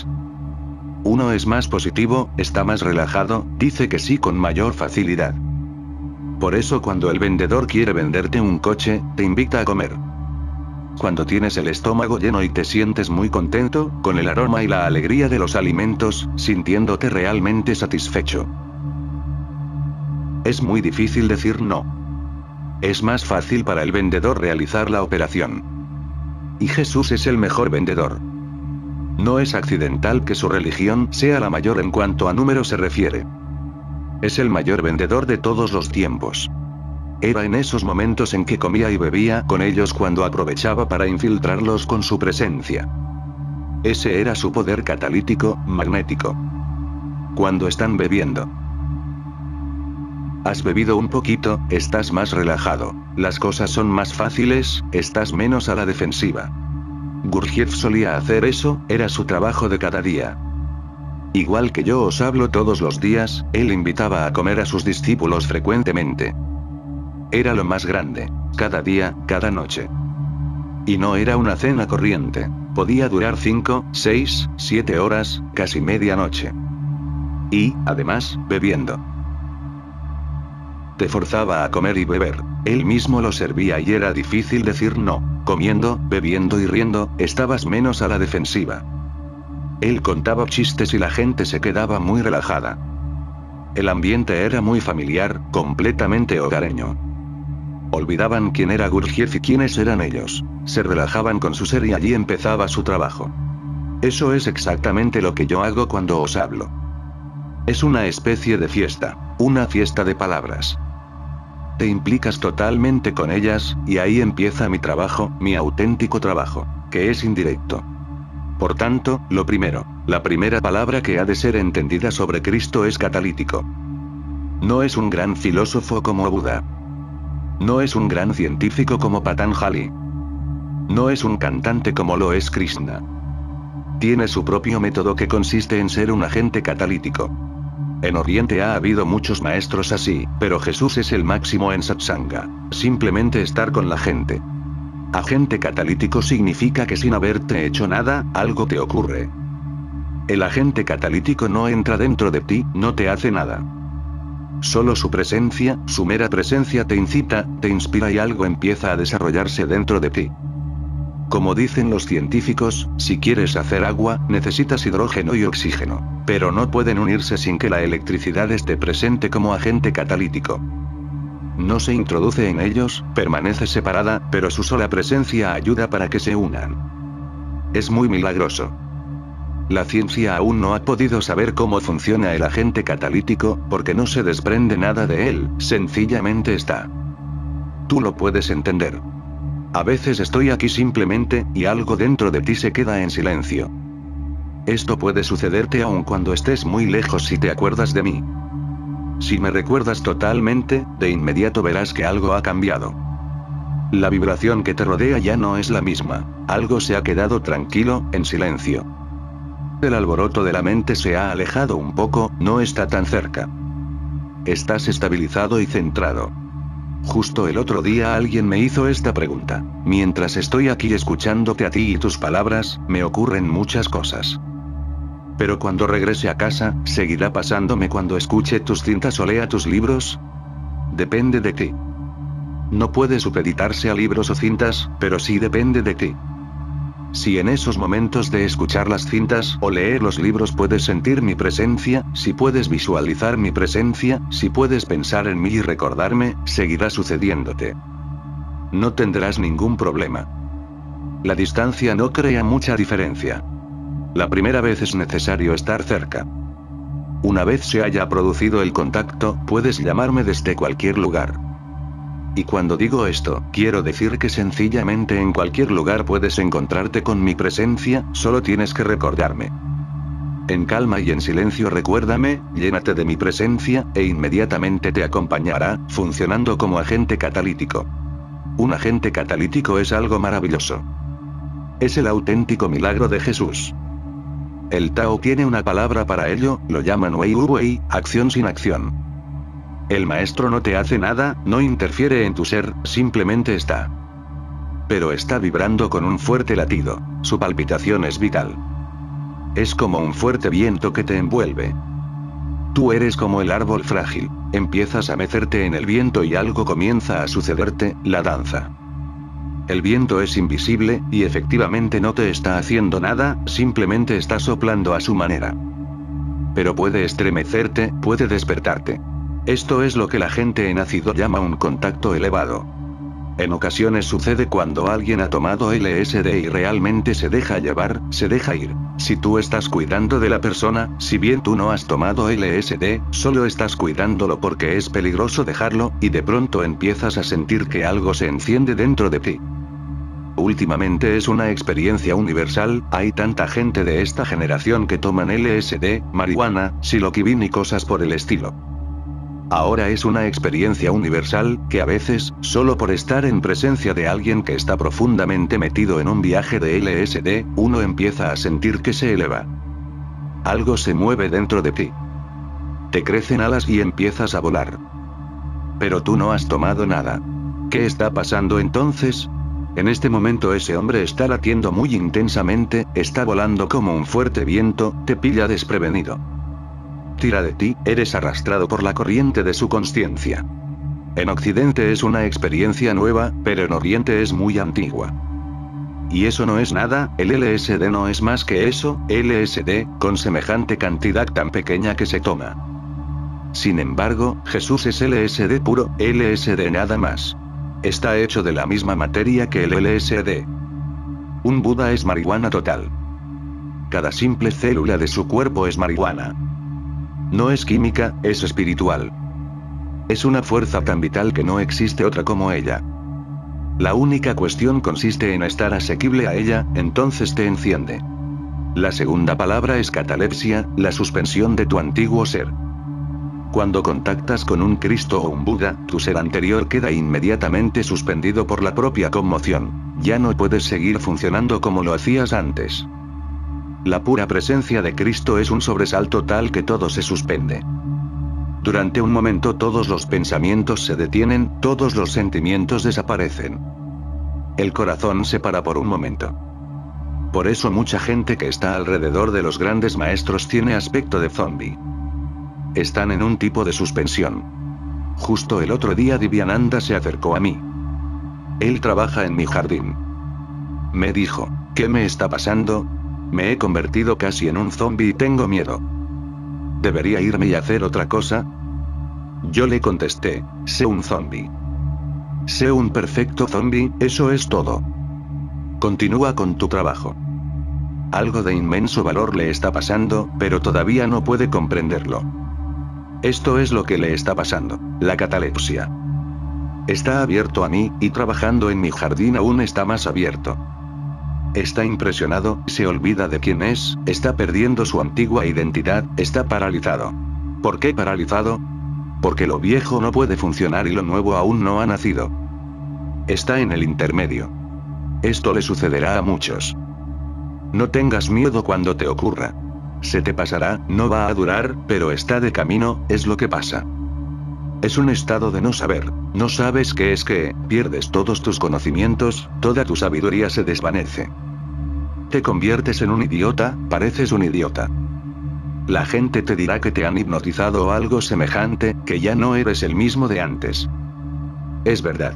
A: Uno es más positivo, está más relajado, dice que sí con mayor facilidad. Por eso cuando el vendedor quiere venderte un coche, te invita a comer. Cuando tienes el estómago lleno y te sientes muy contento, con el aroma y la alegría de los alimentos, sintiéndote realmente satisfecho. Es muy difícil decir no. Es más fácil para el vendedor realizar la operación. Y Jesús es el mejor vendedor. No es accidental que su religión sea la mayor en cuanto a número se refiere. Es el mayor vendedor de todos los tiempos. Era en esos momentos en que comía y bebía con ellos cuando aprovechaba para infiltrarlos con su presencia. Ese era su poder catalítico, magnético. Cuando están bebiendo. Has bebido un poquito, estás más relajado, las cosas son más fáciles, estás menos a la defensiva. Gurdjieff solía hacer eso, era su trabajo de cada día. Igual que yo os hablo todos los días, él invitaba a comer a sus discípulos frecuentemente. Era lo más grande. Cada día, cada noche. Y no era una cena corriente. Podía durar 5, 6, 7 horas, casi medianoche. Y, además, bebiendo. Te forzaba a comer y beber. Él mismo lo servía y era difícil decir no. Comiendo, bebiendo y riendo, estabas menos a la defensiva. Él contaba chistes y la gente se quedaba muy relajada. El ambiente era muy familiar, completamente hogareño. Olvidaban quién era Gurdjieff y quiénes eran ellos. Se relajaban con su ser y allí empezaba su trabajo. Eso es exactamente lo que yo hago cuando os hablo. Es una especie de fiesta, una fiesta de palabras. Te implicas totalmente con ellas, y ahí empieza mi trabajo, mi auténtico trabajo, que es indirecto. Por tanto, la primera palabra que ha de ser entendida sobre Cristo es catalítico. No es un gran filósofo como Buda. No es un gran científico como Patanjali. No es un cantante como lo es Krishna. Tiene su propio método que consiste en ser un agente catalítico. En Oriente ha habido muchos maestros así, pero Jesús es el máximo en satsanga. Simplemente estar con la gente. Agente catalítico significa que sin haberte hecho nada, algo te ocurre. El agente catalítico no entra dentro de ti, no te hace nada. Solo su presencia, su mera presencia te incita, te inspira y algo empieza a desarrollarse dentro de ti. Como dicen los científicos, si quieres hacer agua, necesitas hidrógeno y oxígeno. Pero no pueden unirse sin que la electricidad esté presente como agente catalítico. No se introduce en ellos, permanece separada, pero su sola presencia ayuda para que se unan. Es muy milagroso. La ciencia aún no ha podido saber cómo funciona el agente catalítico, porque no se desprende nada de él, sencillamente está. Tú lo puedes entender. A veces estoy aquí simplemente, y algo dentro de ti se queda en silencio. Esto puede sucederte aun cuando estés muy lejos si te acuerdas de mí. Si me recuerdas totalmente, de inmediato verás que algo ha cambiado. La vibración que te rodea ya no es la misma. Algo se ha quedado tranquilo, en silencio. El alboroto de la mente se ha alejado un poco, no está tan cerca. Estás estabilizado y centrado. Justo el otro día alguien me hizo esta pregunta. Mientras estoy aquí escuchándote a ti y tus palabras, me ocurren muchas cosas. Pero cuando regrese a casa, ¿seguirá pasándome cuando escuche tus cintas o lea tus libros? Depende de ti. No puede supeditarse a libros o cintas, pero sí depende de ti. Si en esos momentos de escuchar las cintas o leer los libros puedes sentir mi presencia, si puedes visualizar mi presencia, si puedes pensar en mí y recordarme, seguirá sucediéndote. No tendrás ningún problema. La distancia no crea mucha diferencia. La primera vez es necesario estar cerca. Una vez se haya producido el contacto, puedes llamarme desde cualquier lugar. Y cuando digo esto, quiero decir que sencillamente en cualquier lugar puedes encontrarte con mi presencia, solo tienes que recordarme. En calma y en silencio recuérdame, llénate de mi presencia, e inmediatamente te acompañará, funcionando como agente catalítico. Un agente catalítico es algo maravilloso. Es el auténtico milagro de Jesús. El Tao tiene una palabra para ello, lo llaman Wei Wu Wei, acción sin acción. El maestro no te hace nada, no interfiere en tu ser, simplemente está. Pero está vibrando con un fuerte latido, su palpitación es vital. Es como un fuerte viento que te envuelve. Tú eres como el árbol frágil, empiezas a mecerte en el viento y algo comienza a sucederte, la danza. El viento es invisible, y efectivamente no te está haciendo nada, simplemente está soplando a su manera. Pero puede estremecerte, puede despertarte. Esto es lo que la gente en ácido llama un contacto elevado. En ocasiones sucede cuando alguien ha tomado LSD y realmente se deja llevar, se deja ir. Si tú estás cuidando de la persona, si bien tú no has tomado LSD, solo estás cuidándolo porque es peligroso dejarlo, y de pronto empiezas a sentir que algo se enciende dentro de ti. Últimamente es una experiencia universal, hay tanta gente de esta generación que toman LSD, marihuana, psilocibin y cosas por el estilo. Ahora es una experiencia universal, que a veces, solo por estar en presencia de alguien que está profundamente metido en un viaje de LSD, uno empieza a sentir que se eleva. Algo se mueve dentro de ti. Te crecen alas y empiezas a volar. Pero tú no has tomado nada. ¿Qué está pasando entonces? En este momento ese hombre está latiendo muy intensamente, está volando como un fuerte viento, te pilla desprevenido. Tira de ti, eres arrastrado por la corriente de su consciencia. En Occidente es una experiencia nueva, pero en Oriente es muy antigua. Y eso no es nada, el LSD no es más que eso, LSD, con semejante cantidad tan pequeña que se toma. Sin embargo, Jesús es LSD puro, LSD nada más. Está hecho de la misma materia que el LSD. Un Buda es marihuana total. Cada simple célula de su cuerpo es marihuana. No es química, es espiritual. Es una fuerza tan vital que no existe otra como ella. La única cuestión consiste en estar asequible a ella, entonces te enciende. La segunda palabra es catalepsia, la suspensión de tu antiguo ser. Cuando contactas con un Cristo o un Buda, tu ser anterior queda inmediatamente suspendido por la propia conmoción. Ya no puedes seguir funcionando como lo hacías antes. La pura presencia de Cristo es un sobresalto tal que todo se suspende. Durante un momento todos los pensamientos se detienen, todos los sentimientos desaparecen. El corazón se para por un momento. Por eso mucha gente que está alrededor de los grandes maestros tiene aspecto de zombie. Están en un tipo de suspensión. Justo el otro día Divyananda se acercó a mí. Él trabaja en mi jardín. Me dijo, ¿qué me está pasando? Me he convertido casi en un zombie y tengo miedo. ¿Debería irme y hacer otra cosa? Yo le contesté, sé un zombie. Sé un perfecto zombie, eso es todo. Continúa con tu trabajo. Algo de inmenso valor le está pasando, pero todavía no puede comprenderlo. Esto es lo que le está pasando, la catalepsia. Está abierto a mí, y trabajando en mi jardín aún está más abierto. Está impresionado, se olvida de quién es, está perdiendo su antigua identidad, está paralizado. ¿Por qué paralizado? Porque lo viejo no puede funcionar y lo nuevo aún no ha nacido. Está en el intermedio. Esto le sucederá a muchos. No tengas miedo cuando te ocurra. Se te pasará, no va a durar, pero está de camino, es lo que pasa. Es un estado de no saber, no sabes qué es que, pierdes todos tus conocimientos, toda tu sabiduría se desvanece. Te conviertes en un idiota, pareces un idiota. La gente te dirá que te han hipnotizado o algo semejante, que ya no eres el mismo de antes. Es verdad.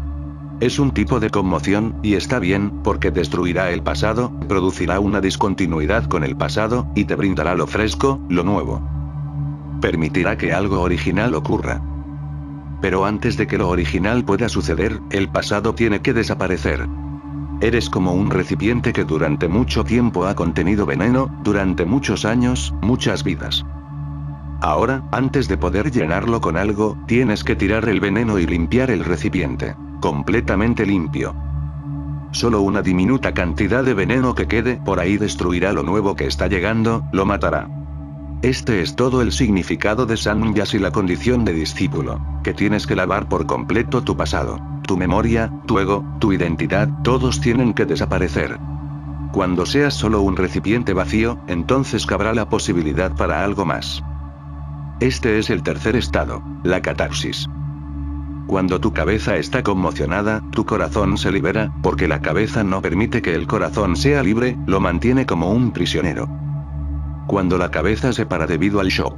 A: Es un tipo de conmoción, y está bien, porque destruirá el pasado, producirá una discontinuidad con el pasado, y te brindará lo fresco, lo nuevo. Permitirá que algo original ocurra. Pero antes de que lo original pueda suceder, el pasado tiene que desaparecer. Eres como un recipiente que durante mucho tiempo ha contenido veneno, durante muchos años, muchas vidas. Ahora, antes de poder llenarlo con algo, tienes que tirar el veneno y limpiar el recipiente. Completamente limpio. Solo una diminuta cantidad de veneno que quede por ahí destruirá lo nuevo que está llegando, lo matará. Este es todo el significado de Sannyas y la condición de discípulo, que tienes que lavar por completo tu pasado, tu memoria, tu ego, tu identidad, todos tienen que desaparecer. Cuando seas solo un recipiente vacío, entonces cabrá la posibilidad para algo más. Este es el tercer estado, la catarsis. Cuando tu cabeza está conmocionada, tu corazón se libera, porque la cabeza no permite que el corazón sea libre, lo mantiene como un prisionero. Cuando la cabeza se para debido al shock.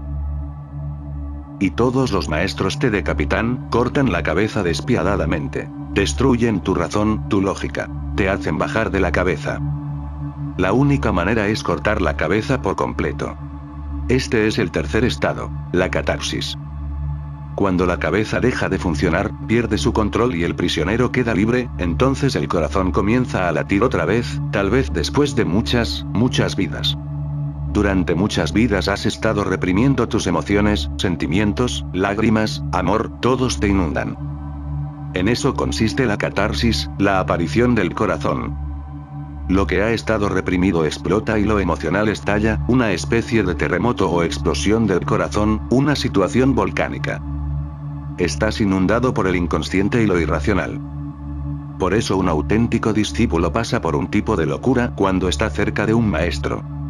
A: Y todos los maestros te decapitan, cortan la cabeza despiadadamente. Destruyen tu razón, tu lógica. Te hacen bajar de la cabeza. La única manera es cortar la cabeza por completo. Este es el tercer estado, la catarsis. Cuando la cabeza deja de funcionar, pierde su control y el prisionero queda libre, entonces el corazón comienza a latir otra vez, tal vez después de muchas vidas. Durante muchas vidas has estado reprimiendo tus emociones, sentimientos, lágrimas, amor, todos te inundan. En eso consiste la catarsis, la aparición del corazón. Lo que ha estado reprimido explota y lo emocional estalla, una especie de terremoto o explosión del corazón, una situación volcánica. Estás inundado por el inconsciente y lo irracional. Por eso un auténtico discípulo pasa por un tipo de locura cuando está cerca de un maestro.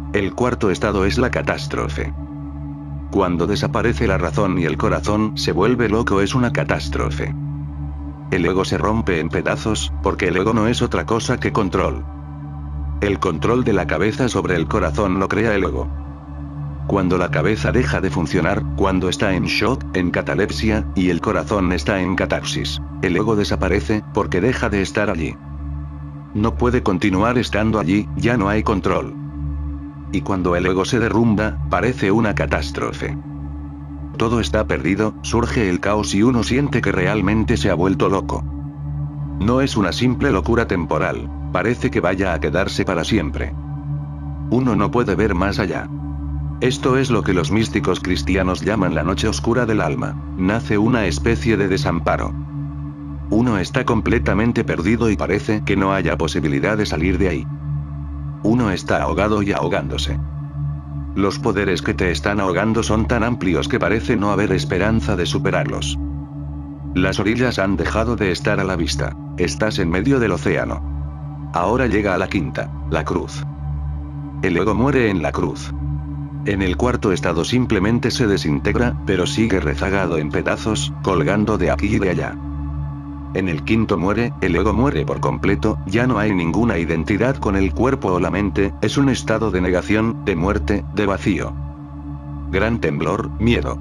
A: El cuarto estado es la catástrofe. Cuando desaparece la razón y el corazón se vuelve loco, es una catástrofe. El ego se rompe en pedazos, porque el ego no es otra cosa que control. El control de la cabeza sobre el corazón lo crea el ego. Cuando la cabeza deja de funcionar, cuando está en shock, en catalepsia, y el corazón está en catarsis, el ego desaparece, porque deja de estar allí. No puede continuar estando allí, ya no hay control. Y cuando el ego se derrumba, parece una catástrofe. Todo está perdido, surge el caos y uno siente que realmente se ha vuelto loco. No es una simple locura temporal, parece que vaya a quedarse para siempre. Uno no puede ver más allá. Esto es lo que los místicos cristianos llaman la noche oscura del alma. Nace una especie de desamparo. Uno está completamente perdido y parece que no haya posibilidad de salir de ahí. Uno está ahogado y ahogándose. Los poderes que te están ahogando son tan amplios que parece no haber esperanza de superarlos. Las orillas han dejado de estar a la vista. Estás en medio del océano. Ahora llega a la quinta, la cruz. El ego muere en la cruz. En el cuarto estado simplemente se desintegra, pero sigue rezagado en pedazos, colgando de aquí y de allá. En el quinto muere, el ego muere por completo, ya no hay ninguna identidad con el cuerpo o la mente, es un estado de negación, de muerte, de vacío. Gran temblor, miedo.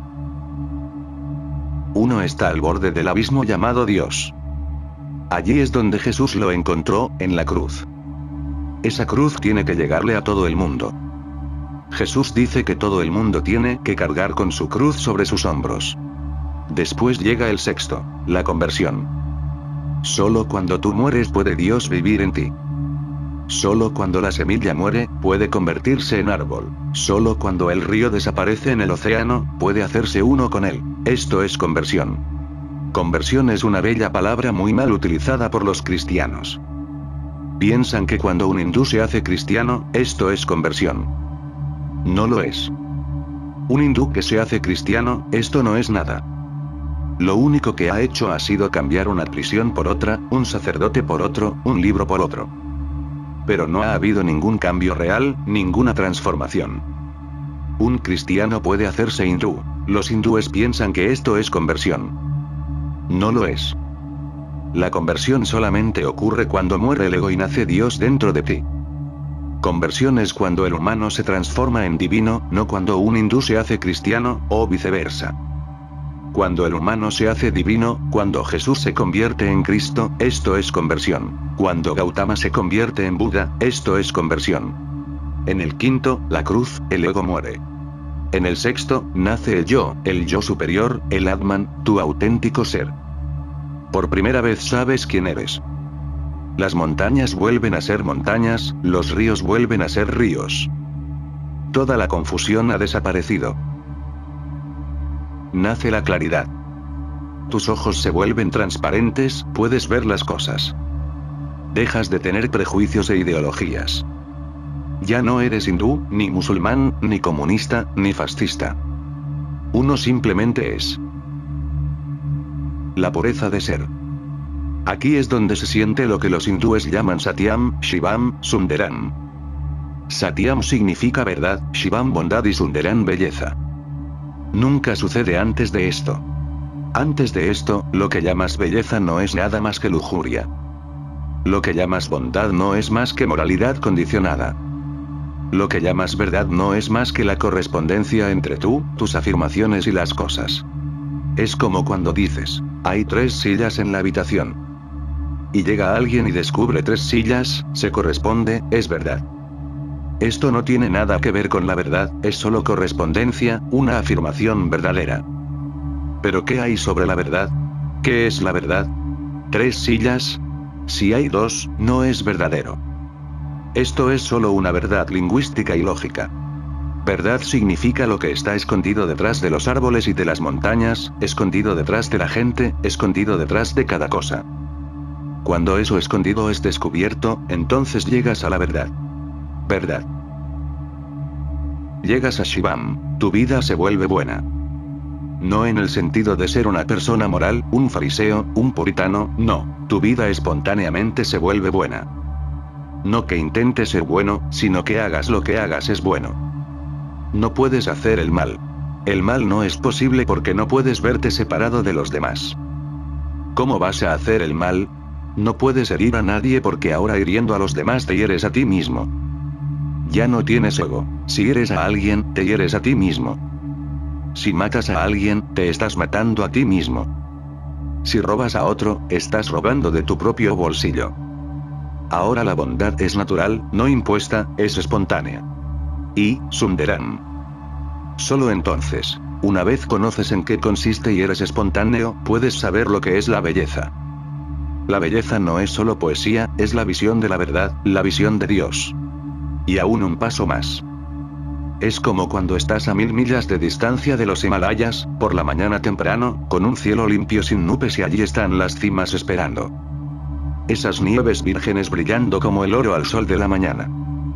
A: Uno está al borde del abismo llamado Dios. Allí es donde Jesús lo encontró, en la cruz. Esa cruz tiene que llegarle a todo el mundo. Jesús dice que todo el mundo tiene que cargar con su cruz sobre sus hombros. Después llega el sexto, la conversión. Solo cuando tú mueres puede Dios vivir en ti. Solo cuando la semilla muere, puede convertirse en árbol. Solo cuando el río desaparece en el océano, puede hacerse uno con él. Esto es conversión. Conversión es una bella palabra muy mal utilizada por los cristianos. Piensan que cuando un hindú se hace cristiano, esto es conversión. No lo es. Un hindú que se hace cristiano, esto no es nada. Lo único que ha hecho ha sido cambiar una prisión por otra, un sacerdote por otro, un libro por otro. Pero no ha habido ningún cambio real, ninguna transformación. Un cristiano puede hacerse hindú. Los hindúes piensan que esto es conversión. No lo es. La conversión solamente ocurre cuando muere el ego y nace Dios dentro de ti. Conversión es cuando el humano se transforma en divino, no cuando un hindú se hace cristiano, o viceversa. Cuando el humano se hace divino, cuando Jesús se convierte en Cristo, esto es conversión. Cuando Gautama se convierte en Buda, esto es conversión. En el quinto, la cruz, el ego muere. En el sexto, nace el yo superior, el Atman, tu auténtico ser. Por primera vez sabes quién eres. Las montañas vuelven a ser montañas, los ríos vuelven a ser ríos. Toda la confusión ha desaparecido. Nace la claridad. Tus ojos se vuelven transparentes, puedes ver las cosas. Dejas de tener prejuicios e ideologías. Ya no eres hindú, ni musulmán, ni comunista, ni fascista. Uno simplemente es. La pureza de ser. Aquí es donde se siente lo que los hindúes llaman Satyam, Shivam, Sundaram. Satyam significa verdad, Shivam bondad y Sundaram belleza. Nunca sucede antes de esto. Antes de esto, lo que llamas belleza no es nada más que lujuria. Lo que llamas bondad no es más que moralidad condicionada. Lo que llamas verdad no es más que la correspondencia entre tú, tus afirmaciones y las cosas. Es como cuando dices, hay 3 sillas en la habitación. Y llega alguien y descubre 3 sillas, se corresponde, es verdad. Esto no tiene nada que ver con la verdad, es solo correspondencia, una afirmación verdadera. ¿Pero qué hay sobre la verdad? ¿Qué es la verdad? ¿3 sillas? Si hay 2, no es verdadero. Esto es solo una verdad lingüística y lógica. Verdad significa lo que está escondido detrás de los árboles y de las montañas, escondido detrás de la gente, escondido detrás de cada cosa. Cuando eso escondido es descubierto, entonces llegas a la verdad. Verdad. Llegas a Shivam, tu vida se vuelve buena. No en el sentido de ser una persona moral, un fariseo, un puritano, no, tu vida espontáneamente se vuelve buena. No que intentes ser bueno, sino que hagas lo que hagas es bueno. No puedes hacer el mal. El mal no es posible porque no puedes verte separado de los demás. ¿Cómo vas a hacer el mal? No puedes herir a nadie porque ahora hiriendo a los demás te hieres a ti mismo. Ya no tienes ego. Si hieres a alguien, te hieres a ti mismo. Si matas a alguien, te estás matando a ti mismo. Si robas a otro, estás robando de tu propio bolsillo. Ahora la bondad es natural, no impuesta, es espontánea. Y, Sundaram. Solo entonces, una vez conoces en qué consiste y eres espontáneo, puedes saber lo que es la belleza. La belleza no es solo poesía, es la visión de la verdad, la visión de Dios. Y aún un paso más. Es como cuando estás a 1000 millas de distancia de los Himalayas, por la mañana temprano, con un cielo limpio sin nubes y allí están las cimas esperando. Esas nieves vírgenes brillando como el oro al sol de la mañana.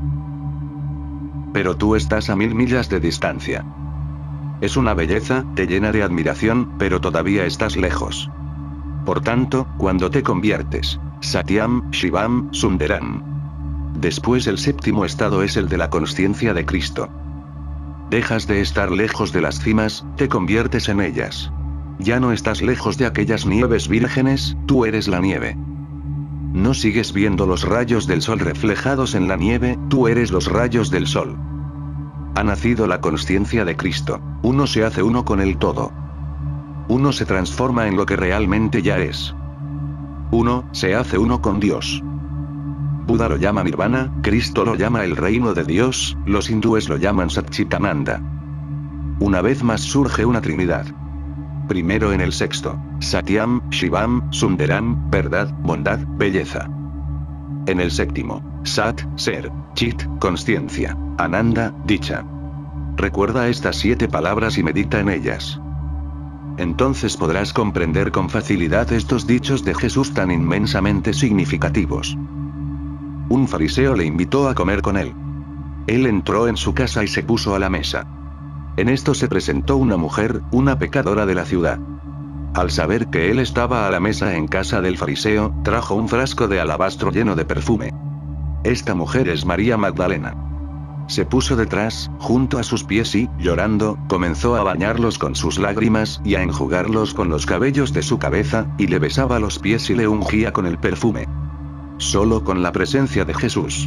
A: Pero tú estás a 1000 millas de distancia. Es una belleza, te llena de admiración, pero todavía estás lejos. Por tanto, cuando te conviertes, Satyam, Shivam, Sundaram. Después el séptimo estado es el de la consciencia de Cristo. Dejas de estar lejos de las cimas, te conviertes en ellas. Ya no estás lejos de aquellas nieves vírgenes, tú eres la nieve. No sigues viendo los rayos del sol reflejados en la nieve, tú eres los rayos del sol. Ha nacido la consciencia de Cristo. Uno se hace uno con el todo. Uno se transforma en lo que realmente ya es. Uno se hace uno con Dios. Buda lo llama Nirvana, Cristo lo llama el reino de Dios, los hindúes lo llaman Satchitananda. Una vez más surge una trinidad. Primero en el sexto, Satyam, Shivam, Sundaram, verdad, bondad, belleza. En el séptimo, Sat, ser, Chit, consciencia, Ananda, dicha. Recuerda estas 7 palabras y medita en ellas. Entonces podrás comprender con facilidad estos dichos de Jesús tan inmensamente significativos. Un fariseo le invitó a comer con él. Él entró en su casa y se puso a la mesa. En esto se presentó una mujer, una pecadora de la ciudad. Al saber que él estaba a la mesa en casa del fariseo, trajo un frasco de alabastro lleno de perfume. Esta mujer es María Magdalena. Se puso detrás, junto a sus pies y, llorando, comenzó a bañarlos con sus lágrimas y a enjugarlos con los cabellos de su cabeza, y le besaba los pies y le ungía con el perfume. Solo con la presencia de Jesús.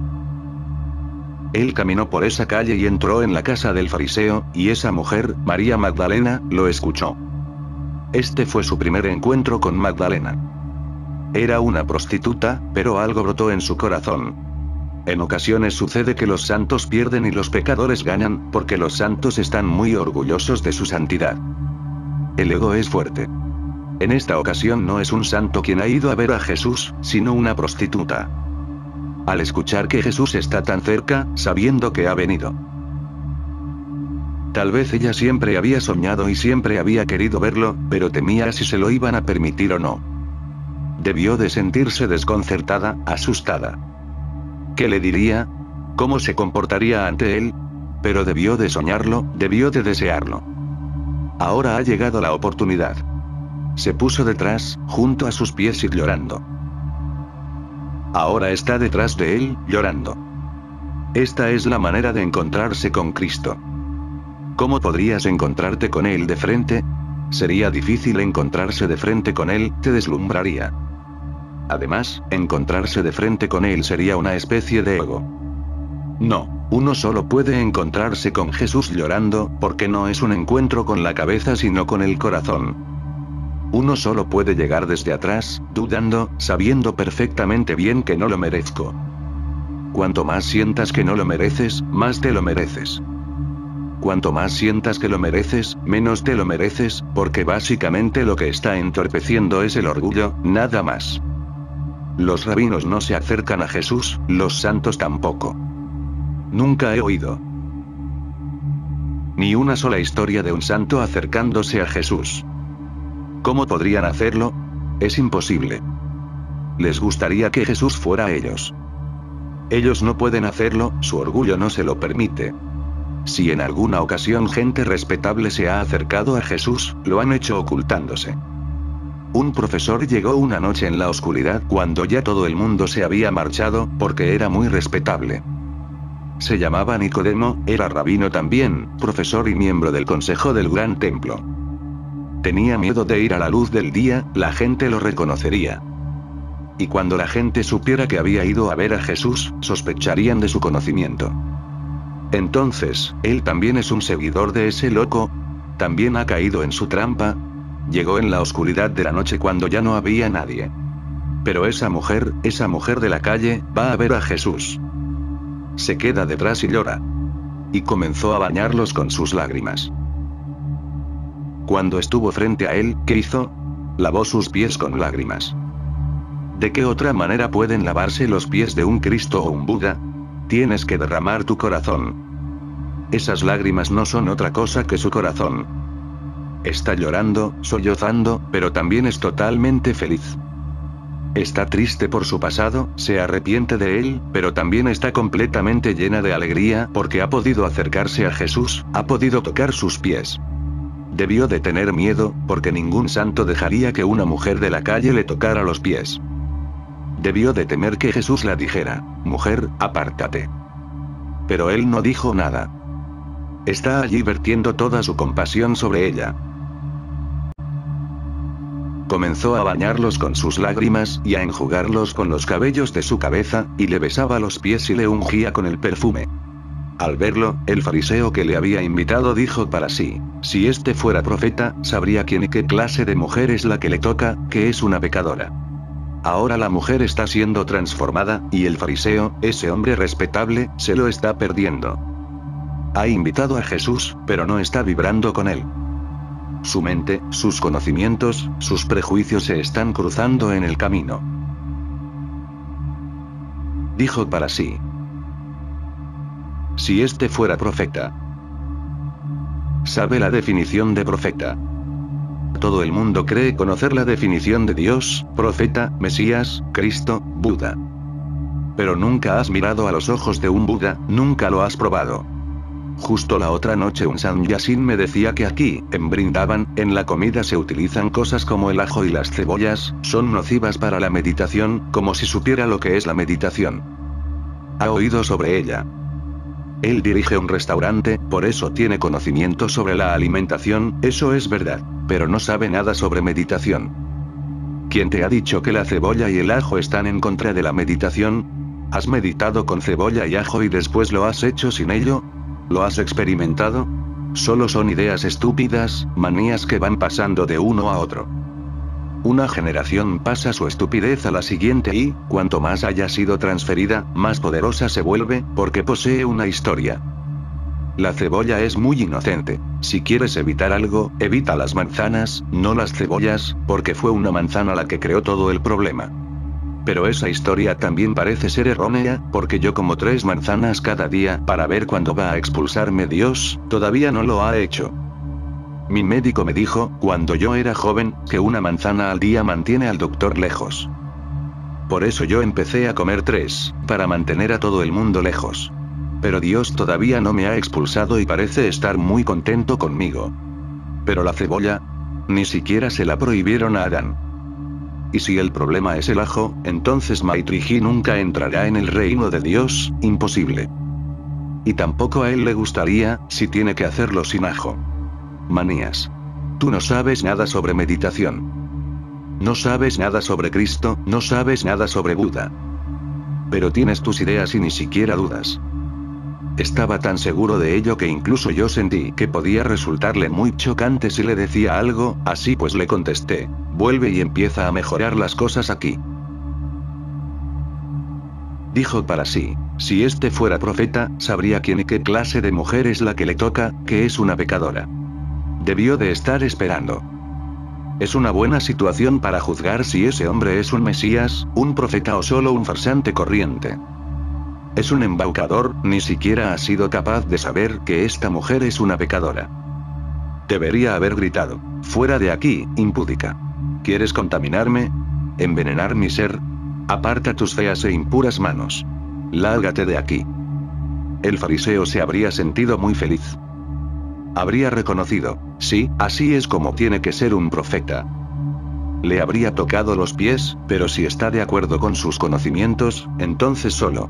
A: Él caminó por esa calle y entró en la casa del fariseo, y esa mujer, María Magdalena, lo escuchó. Este fue su primer encuentro con Magdalena. Era una prostituta, pero algo brotó en su corazón. En ocasiones sucede que los santos pierden y los pecadores ganan, porque los santos están muy orgullosos de su santidad. El ego es fuerte. En esta ocasión no es un santo quien ha ido a ver a Jesús, sino una prostituta. Al escuchar que Jesús está tan cerca, sabiendo que ha venido. Tal vez ella siempre había soñado y siempre había querido verlo, pero temía si se lo iban a permitir o no. Debió de sentirse desconcertada, asustada. ¿Qué le diría? ¿Cómo se comportaría ante él? Pero debió de soñarlo, debió de desearlo. Ahora ha llegado la oportunidad. Se puso detrás, junto a sus pies y llorando. Ahora está detrás de él, llorando. Esta es la manera de encontrarse con Cristo. ¿Cómo podrías encontrarte con él de frente? Sería difícil encontrarse de frente con él, te deslumbraría. Además, encontrarse de frente con él sería una especie de ego. No, uno solo puede encontrarse con Jesús llorando, porque no es un encuentro con la cabeza sino con el corazón. Uno solo puede llegar desde atrás, dudando, sabiendo perfectamente bien que no lo merezco. Cuanto más sientas que no lo mereces, más te lo mereces. Cuanto más sientas que lo mereces, menos te lo mereces, porque básicamente lo que está entorpeciendo es el orgullo, nada más. Los rabinos no se acercan a Jesús, los santos tampoco. Nunca he oído ni una sola historia de un santo acercándose a Jesús. ¿Cómo podrían hacerlo? Es imposible. Les gustaría que Jesús fuera a ellos. Ellos no pueden hacerlo, su orgullo no se lo permite. Si en alguna ocasión gente respetable se ha acercado a Jesús, lo han hecho ocultándose. Un profesor llegó una noche en la oscuridad cuando ya todo el mundo se había marchado, porque era muy respetable. Se llamaba Nicodemo, era rabino también, profesor y miembro del consejo del gran templo. Tenía miedo de ir a la luz del día, la gente lo reconocería. Y cuando la gente supiera que había ido a ver a Jesús, sospecharían de su conocimiento. Entonces, él también es un seguidor de ese loco. También ha caído en su trampa. Llegó en la oscuridad de la noche cuando ya no había nadie. Pero esa mujer de la calle, va a ver a Jesús. Se queda detrás y llora. Y comenzó a bañarlos con sus lágrimas. Cuando estuvo frente a él, ¿qué hizo? Lavó sus pies con lágrimas. ¿De qué otra manera pueden lavarse los pies de un Cristo o un Buda? Tienes que derramar tu corazón. Esas lágrimas no son otra cosa que su corazón. Está llorando, sollozando, pero también es totalmente feliz. Está triste por su pasado, se arrepiente de él, pero también está completamente llena de alegría porque ha podido acercarse a Jesús, ha podido tocar sus pies. Debió de tener miedo, porque ningún santo dejaría que una mujer de la calle le tocara los pies. Debió de temer que Jesús la dijera, mujer, apártate. Pero él no dijo nada. Está allí vertiendo toda su compasión sobre ella. Comenzó a bañarlos con sus lágrimas y a enjugarlos con los cabellos de su cabeza, y le besaba los pies y le ungía con el perfume. Al verlo, el fariseo que le había invitado dijo para sí, si este fuera profeta, sabría quién y qué clase de mujer es la que le toca, que es una pecadora. Ahora la mujer está siendo transformada, y el fariseo, ese hombre respetable, se lo está perdiendo. Ha invitado a Jesús, pero no está vibrando con él. Su mente, sus conocimientos, sus prejuicios se están cruzando en el camino. Dijo para sí. Si este fuera profeta. ¿Sabe la definición de profeta? Todo el mundo cree conocer la definición de Dios, profeta, Mesías, Cristo, Buda. Pero nunca has mirado a los ojos de un Buda, nunca lo has probado. Justo la otra noche un sannyasin me decía que aquí, en Brindavan, en la comida se utilizan cosas como el ajo y las cebollas, son nocivas para la meditación, como si supiera lo que es la meditación. Ha oído sobre ella. Él dirige un restaurante, por eso tiene conocimiento sobre la alimentación, eso es verdad, pero no sabe nada sobre meditación. ¿Quién te ha dicho que la cebolla y el ajo están en contra de la meditación? ¿Has meditado con cebolla y ajo y después lo has hecho sin ello? ¿Lo has experimentado? Solo son ideas estúpidas, manías que van pasando de uno a otro. Una generación pasa su estupidez a la siguiente y, cuanto más haya sido transferida, más poderosa se vuelve, porque posee una historia. La cebolla es muy inocente. Si quieres evitar algo, evita las manzanas, no las cebollas, porque fue una manzana la que creó todo el problema. Pero esa historia también parece ser errónea, porque yo como 3 manzanas cada día para ver cuándo va a expulsarme Dios, todavía no lo ha hecho. Mi médico me dijo, cuando yo era joven, que una manzana al día mantiene al doctor lejos. Por eso yo empecé a comer 3, para mantener a todo el mundo lejos. Pero Dios todavía no me ha expulsado y parece estar muy contento conmigo. Pero la cebolla, ni siquiera se la prohibieron a Adán. Y si el problema es el ajo, entonces Maitriji nunca entrará en el reino de Dios, imposible. Y tampoco a él le gustaría, si tiene que hacerlo sin ajo. Manías. Tú no sabes nada sobre meditación. No sabes nada sobre Cristo, no sabes nada sobre Buda. Pero tienes tus ideas y ni siquiera dudas. Estaba tan seguro de ello que incluso yo sentí que podía resultarle muy chocante si le decía algo, así pues le contesté, vuelve y empieza a mejorar las cosas aquí. Dijo para sí, si este fuera profeta, sabría quién y qué clase de mujer es la que le toca, que es una pecadora. Debió de estar esperando. Es una buena situación para juzgar si ese hombre es un mesías, un profeta o solo un farsante corriente. Es un embaucador, ni siquiera ha sido capaz de saber que esta mujer es una pecadora. Debería haber gritado, fuera de aquí, impúdica. ¿Quieres contaminarme? ¿Envenenar mi ser? Aparta tus feas e impuras manos. Lárgate de aquí. El fariseo se habría sentido muy feliz. Habría reconocido, sí, así es como tiene que ser un profeta. le habría tocado los pies, pero si está de acuerdo con sus conocimientos, entonces solo.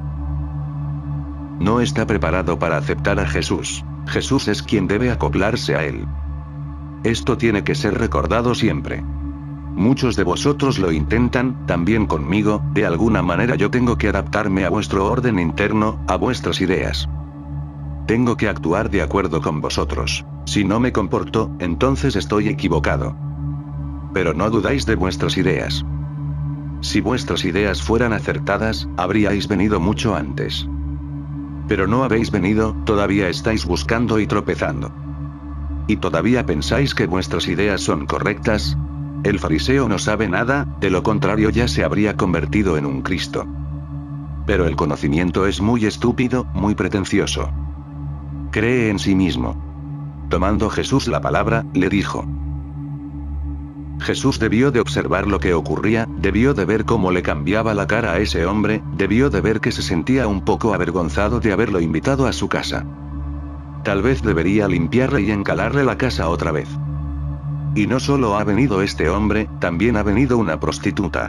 A: No está preparado para aceptar a Jesús. Jesús es quien debe acoplarse a él. Esto tiene que ser recordado siempre. Muchos de vosotros lo intentan, también conmigo, de alguna manera yo tengo que adaptarme a vuestro orden interno, a vuestras ideas. Tengo que actuar de acuerdo con vosotros. Si no me comporto, entonces estoy equivocado. Pero no dudáis de vuestras ideas. Si vuestras ideas fueran acertadas, habríais venido mucho antes. Pero no habéis venido, todavía estáis buscando y tropezando. ¿Y todavía pensáis que vuestras ideas son correctas? El fariseo no sabe nada, de lo contrario ya se habría convertido en un Cristo. Pero el conocimiento es muy estúpido, muy pretencioso. Cree en sí mismo. Tomando Jesús la palabra, le dijo. Jesús debió de observar lo que ocurría, debió de ver cómo le cambiaba la cara a ese hombre, debió de ver que se sentía un poco avergonzado de haberlo invitado a su casa. Tal vez debería limpiarle y encalarle la casa otra vez. Y no solo ha venido este hombre, también ha venido una prostituta.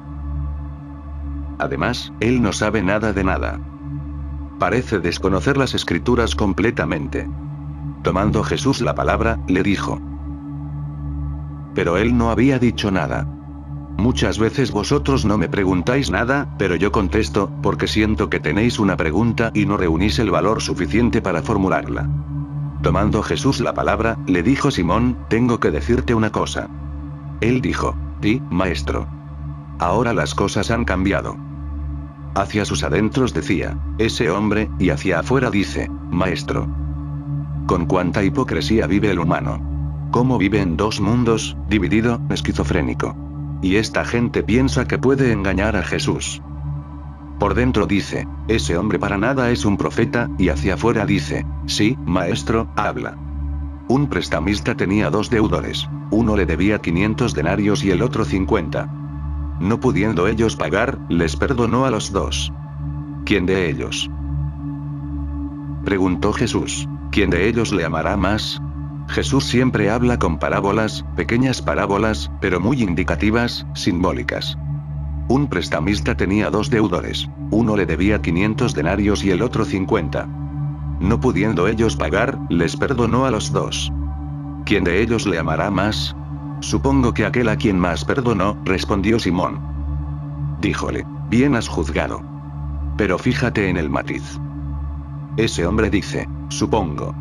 A: Además, él no sabe nada de nada. Parece desconocer las escrituras completamente. Tomando Jesús la palabra, le dijo. Pero él no había dicho nada. Muchas veces vosotros no me preguntáis nada, pero yo contesto, porque siento que tenéis una pregunta y no reunís el valor suficiente para formularla. Tomando Jesús la palabra, le dijo Simón, tengo que decirte una cosa. Él dijo, di, maestro. Ahora las cosas han cambiado. Hacia sus adentros decía, ese hombre, y hacia afuera dice, maestro. Con cuánta hipocresía vive el humano. Cómo vive en dos mundos, dividido, esquizofrénico. Y esta gente piensa que puede engañar a Jesús. Por dentro dice, ese hombre para nada es un profeta, y hacia afuera dice, sí, maestro, habla. Un prestamista tenía dos deudores. Uno le debía 500 denarios y el otro 50. No pudiendo ellos pagar, les perdonó a los dos. ¿Quién de ellos? Preguntó Jesús. ¿Quién de ellos le amará más? Jesús siempre habla con parábolas, pequeñas parábolas, pero muy indicativas, simbólicas. Un prestamista tenía dos deudores. Uno le debía 500 denarios y el otro 50. No pudiendo ellos pagar, les perdonó a los dos. ¿Quién de ellos le amará más? Supongo que aquel a quien más perdonó, respondió Simón. Díjole, bien has juzgado. Pero fíjate en el matiz. Ese hombre dice, supongo.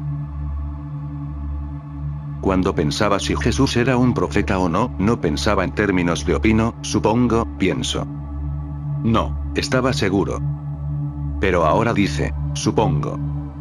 A: Cuando pensaba si Jesús era un profeta o no, no pensaba en términos de opino, supongo, pienso. No, estaba seguro. Pero ahora dice, supongo.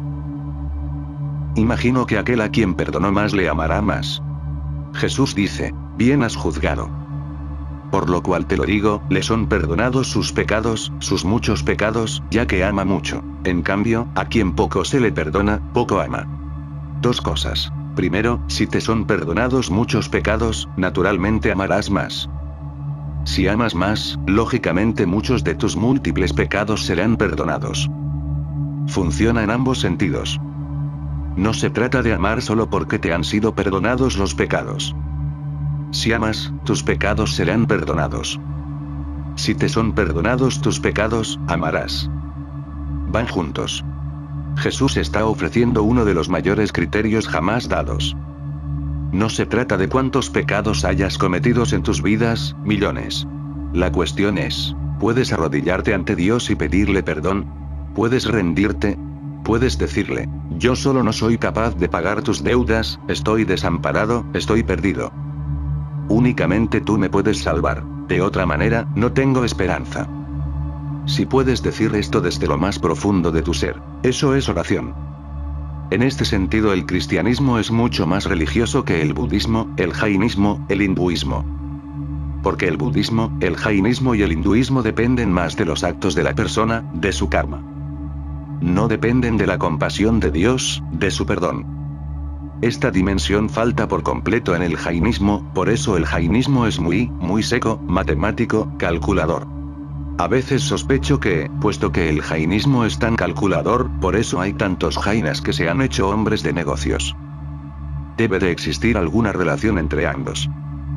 A: Imagino que aquel a quien perdonó más le amará más. Jesús dice, bien has juzgado. Por lo cual te lo digo, le son perdonados sus pecados, sus muchos pecados, ya que ama mucho. En cambio, a quien poco se le perdona, poco ama. Dos cosas. Primero, si te son perdonados muchos pecados, naturalmente amarás más. Si amas más, lógicamente muchos de tus múltiples pecados serán perdonados. Funciona en ambos sentidos. No se trata de amar solo porque te han sido perdonados los pecados. Si amas, tus pecados serán perdonados. Si te son perdonados tus pecados, amarás. Van juntos. Jesús está ofreciendo uno de los mayores criterios jamás dados. No se trata de cuántos pecados hayas cometidos en tus vidas, millones. La cuestión es, ¿puedes arrodillarte ante Dios y pedirle perdón? ¿Puedes rendirte? ¿Puedes decirle, yo solo no soy capaz de pagar tus deudas, estoy desamparado, estoy perdido? Únicamente tú me puedes salvar, de otra manera, no tengo esperanza. Si puedes decir esto desde lo más profundo de tu ser, eso es oración. En este sentido el cristianismo es mucho más religioso que el budismo, el jainismo, el hinduismo. Porque el budismo, el jainismo y el hinduismo dependen más de los actos de la persona, de su karma. No dependen de la compasión de Dios, de su perdón. Esta dimensión falta por completo en el jainismo, por eso el jainismo es muy seco, matemático, calculador. A veces sospecho que, puesto que el jainismo es tan calculador, por eso hay tantos jainas que se han hecho hombres de negocios. Debe de existir alguna relación entre ambos.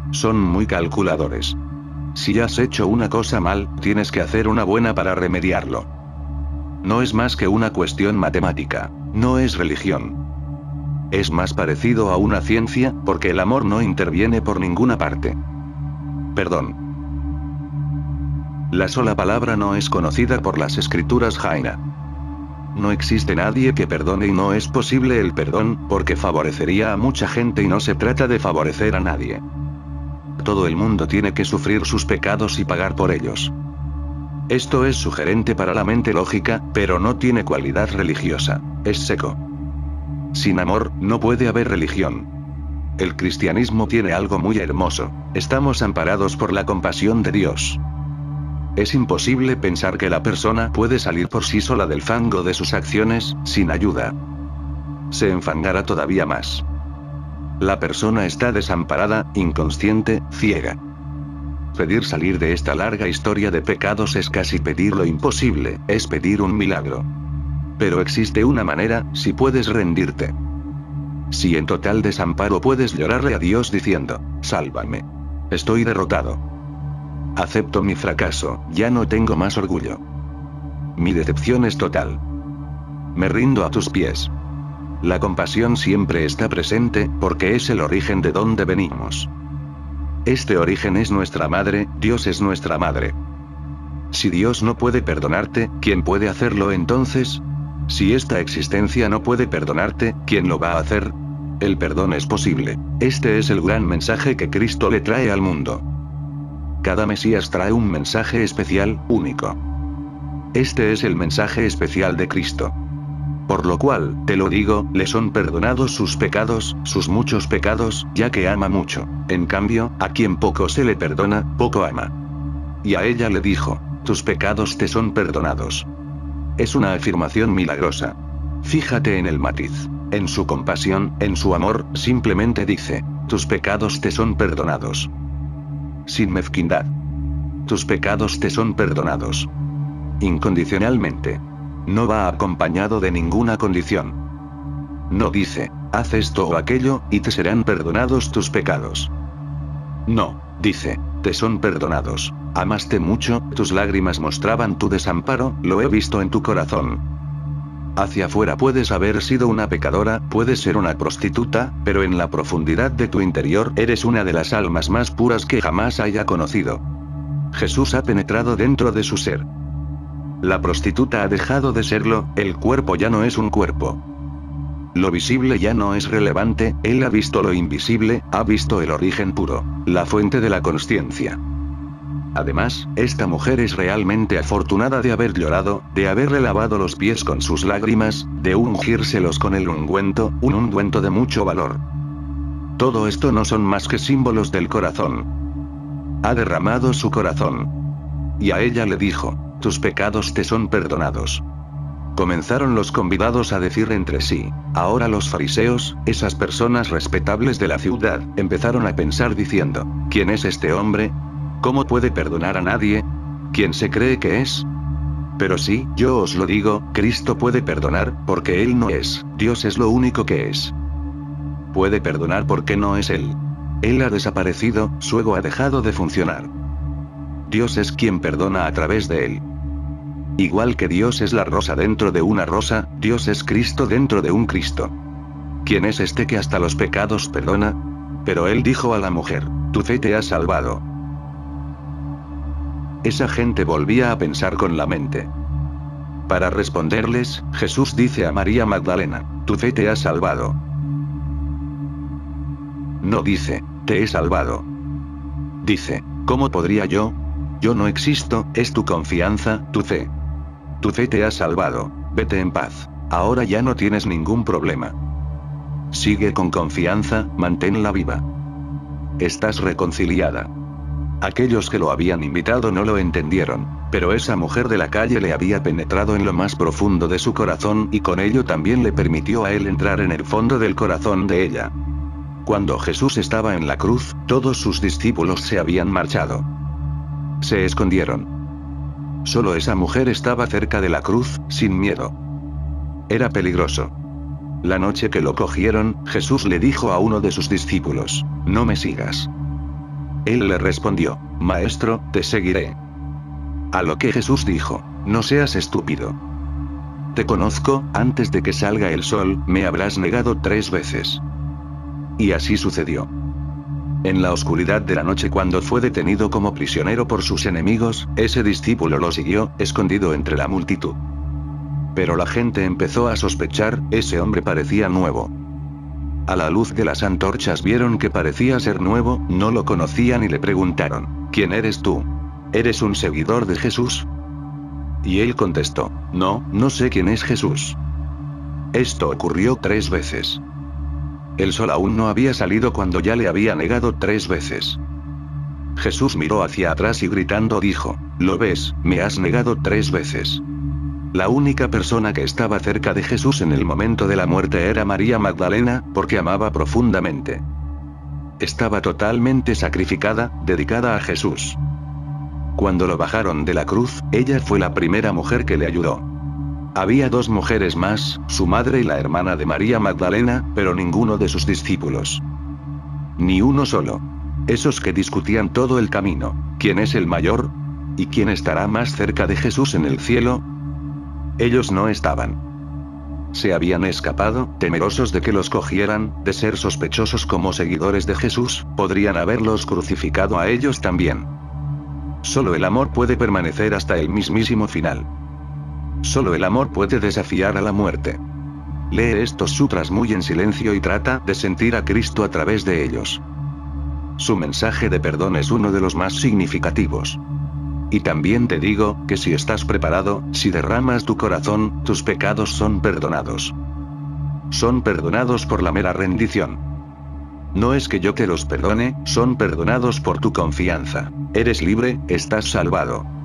A: Son muy calculadores. Si has hecho una cosa mal, tienes que hacer una buena para remediarlo. No es más que una cuestión matemática, no es religión. Es más parecido a una ciencia, porque el amor no interviene por ninguna parte. Perdón. La sola palabra no es conocida por las escrituras Jaina. No existe nadie que perdone y no es posible el perdón, porque favorecería a mucha gente y no se trata de favorecer a nadie. Todo el mundo tiene que sufrir sus pecados y pagar por ellos. Esto es sugerente para la mente lógica, pero no tiene cualidad religiosa, es seco. Sin amor, no puede haber religión. El cristianismo tiene algo muy hermoso: estamos amparados por la compasión de Dios. Es imposible pensar que la persona puede salir por sí sola del fango de sus acciones, sin ayuda. Se enfangará todavía más. La persona está desamparada, inconsciente, ciega. Pedir salir de esta larga historia de pecados es casi pedir lo imposible, es pedir un milagro. Pero existe una manera, si puedes rendirte. Si en total desamparo puedes llorarle a Dios diciendo: sálvame. Estoy derrotado. Acepto mi fracaso, ya no tengo más orgullo. Mi decepción es total. Me rindo a tus pies. La compasión siempre está presente, porque es el origen de donde venimos. Este origen es nuestra madre, Dios es nuestra madre. Si Dios no puede perdonarte, ¿quién puede hacerlo entonces? Si esta existencia no puede perdonarte, ¿quién lo va a hacer? El perdón es posible. Este es el gran mensaje que Cristo le trae al mundo. Cada Mesías trae un mensaje especial, único. Este es el mensaje especial de Cristo. Por lo cual, te lo digo, le son perdonados sus pecados, sus muchos pecados, ya que ama mucho. En cambio, a quien poco se le perdona, poco ama. Y a ella le dijo: tus pecados te son perdonados. Es una afirmación milagrosa. Fíjate en el matiz. En su compasión, en su amor, simplemente dice: tus pecados te son perdonados. Sin mezquindad. Tus pecados te son perdonados. Incondicionalmente. No va acompañado de ninguna condición. No dice: haz esto o aquello, y te serán perdonados tus pecados. No, dice: te son perdonados. Amaste mucho, tus lágrimas mostraban tu desamparo, lo he visto en tu corazón. Hacia afuera puedes haber sido una pecadora, puedes ser una prostituta, pero en la profundidad de tu interior eres una de las almas más puras que jamás haya conocido. Jesús ha penetrado dentro de su ser. La prostituta ha dejado de serlo, el cuerpo ya no es un cuerpo. Lo visible ya no es relevante, él ha visto lo invisible, ha visto el origen puro, la fuente de la consciencia. Además, esta mujer es realmente afortunada de haber llorado, de haberle lavado los pies con sus lágrimas, de ungírselos con el ungüento, un ungüento de mucho valor. Todo esto no son más que símbolos del corazón. Ha derramado su corazón. Y a ella le dijo: tus pecados te son perdonados. Comenzaron los convidados a decir entre sí. Ahora los fariseos, esas personas respetables de la ciudad, empezaron a pensar diciendo: ¿quién es este hombre? ¿Cómo puede perdonar a nadie? ¿Quién se cree que es? Pero sí, yo os lo digo, Cristo puede perdonar, porque Él no es, Dios es lo único que es. Puede perdonar porque no es Él. Él ha desaparecido, su ego ha dejado de funcionar. Dios es quien perdona a través de Él. Igual que Dios es la rosa dentro de una rosa, Dios es Cristo dentro de un Cristo. ¿Quién es este que hasta los pecados perdona? Pero Él dijo a la mujer: tu fe te ha salvado. Esa gente volvía a pensar con la mente. Para responderles, Jesús dice a María Magdalena: tu fe te ha salvado. No dice: te he salvado. Dice: ¿cómo podría yo? Yo no existo, es tu confianza, tu fe. Tu fe te ha salvado, vete en paz. Ahora ya no tienes ningún problema. Sigue con confianza, manténla viva. Estás reconciliada. Aquellos que lo habían invitado no lo entendieron, pero esa mujer de la calle le había penetrado en lo más profundo de su corazón y con ello también le permitió a él entrar en el fondo del corazón de ella. Cuando Jesús estaba en la cruz, todos sus discípulos se habían marchado. Se escondieron. Solo esa mujer estaba cerca de la cruz, sin miedo. Era peligroso. La noche que lo cogieron, Jesús le dijo a uno de sus discípulos: no me sigas. Él le respondió: Maestro, te seguiré. A lo que Jesús dijo: No seas estúpido. Te conozco, antes de que salga el sol, me habrás negado 3 veces. Y así sucedió. En la oscuridad de la noche, cuando fue detenido como prisionero por sus enemigos, ese discípulo lo siguió, escondido entre la multitud. Pero la gente empezó a sospechar, ese hombre parecía nuevo. A la luz de las antorchas vieron que parecía ser nuevo, no lo conocían y le preguntaron: ¿Quién eres tú? ¿Eres un seguidor de Jesús? Y él contestó: No, no sé quién es Jesús. Esto ocurrió 3 veces. El sol aún no había salido cuando ya le había negado 3 veces. Jesús miró hacia atrás y gritando dijo: ¿Lo ves? Me has negado 3 veces. La única persona que estaba cerca de Jesús en el momento de la muerte era María Magdalena, porque amaba profundamente. Estaba totalmente sacrificada, dedicada a Jesús. Cuando lo bajaron de la cruz, ella fue la primera mujer que le ayudó. Había 2 mujeres más, su madre y la hermana de María Magdalena, pero ninguno de sus discípulos. Ni uno solo. Esos que discutían todo el camino: ¿quién es el mayor? ¿Y quién estará más cerca de Jesús en el cielo? Ellos no estaban. Se habían escapado, temerosos de que los cogieran, de ser sospechosos como seguidores de Jesús, podrían haberlos crucificado a ellos también. Solo el amor puede permanecer hasta el mismísimo final. Solo el amor puede desafiar a la muerte. Lee estos sutras muy en silencio y trata de sentir a Cristo a través de ellos. Su mensaje de perdón es uno de los más significativos. Y también te digo, que si estás preparado, si derramas tu corazón, tus pecados son perdonados. Son perdonados por la mera rendición. No es que yo te los perdone, son perdonados por tu confianza. Eres libre, estás salvado.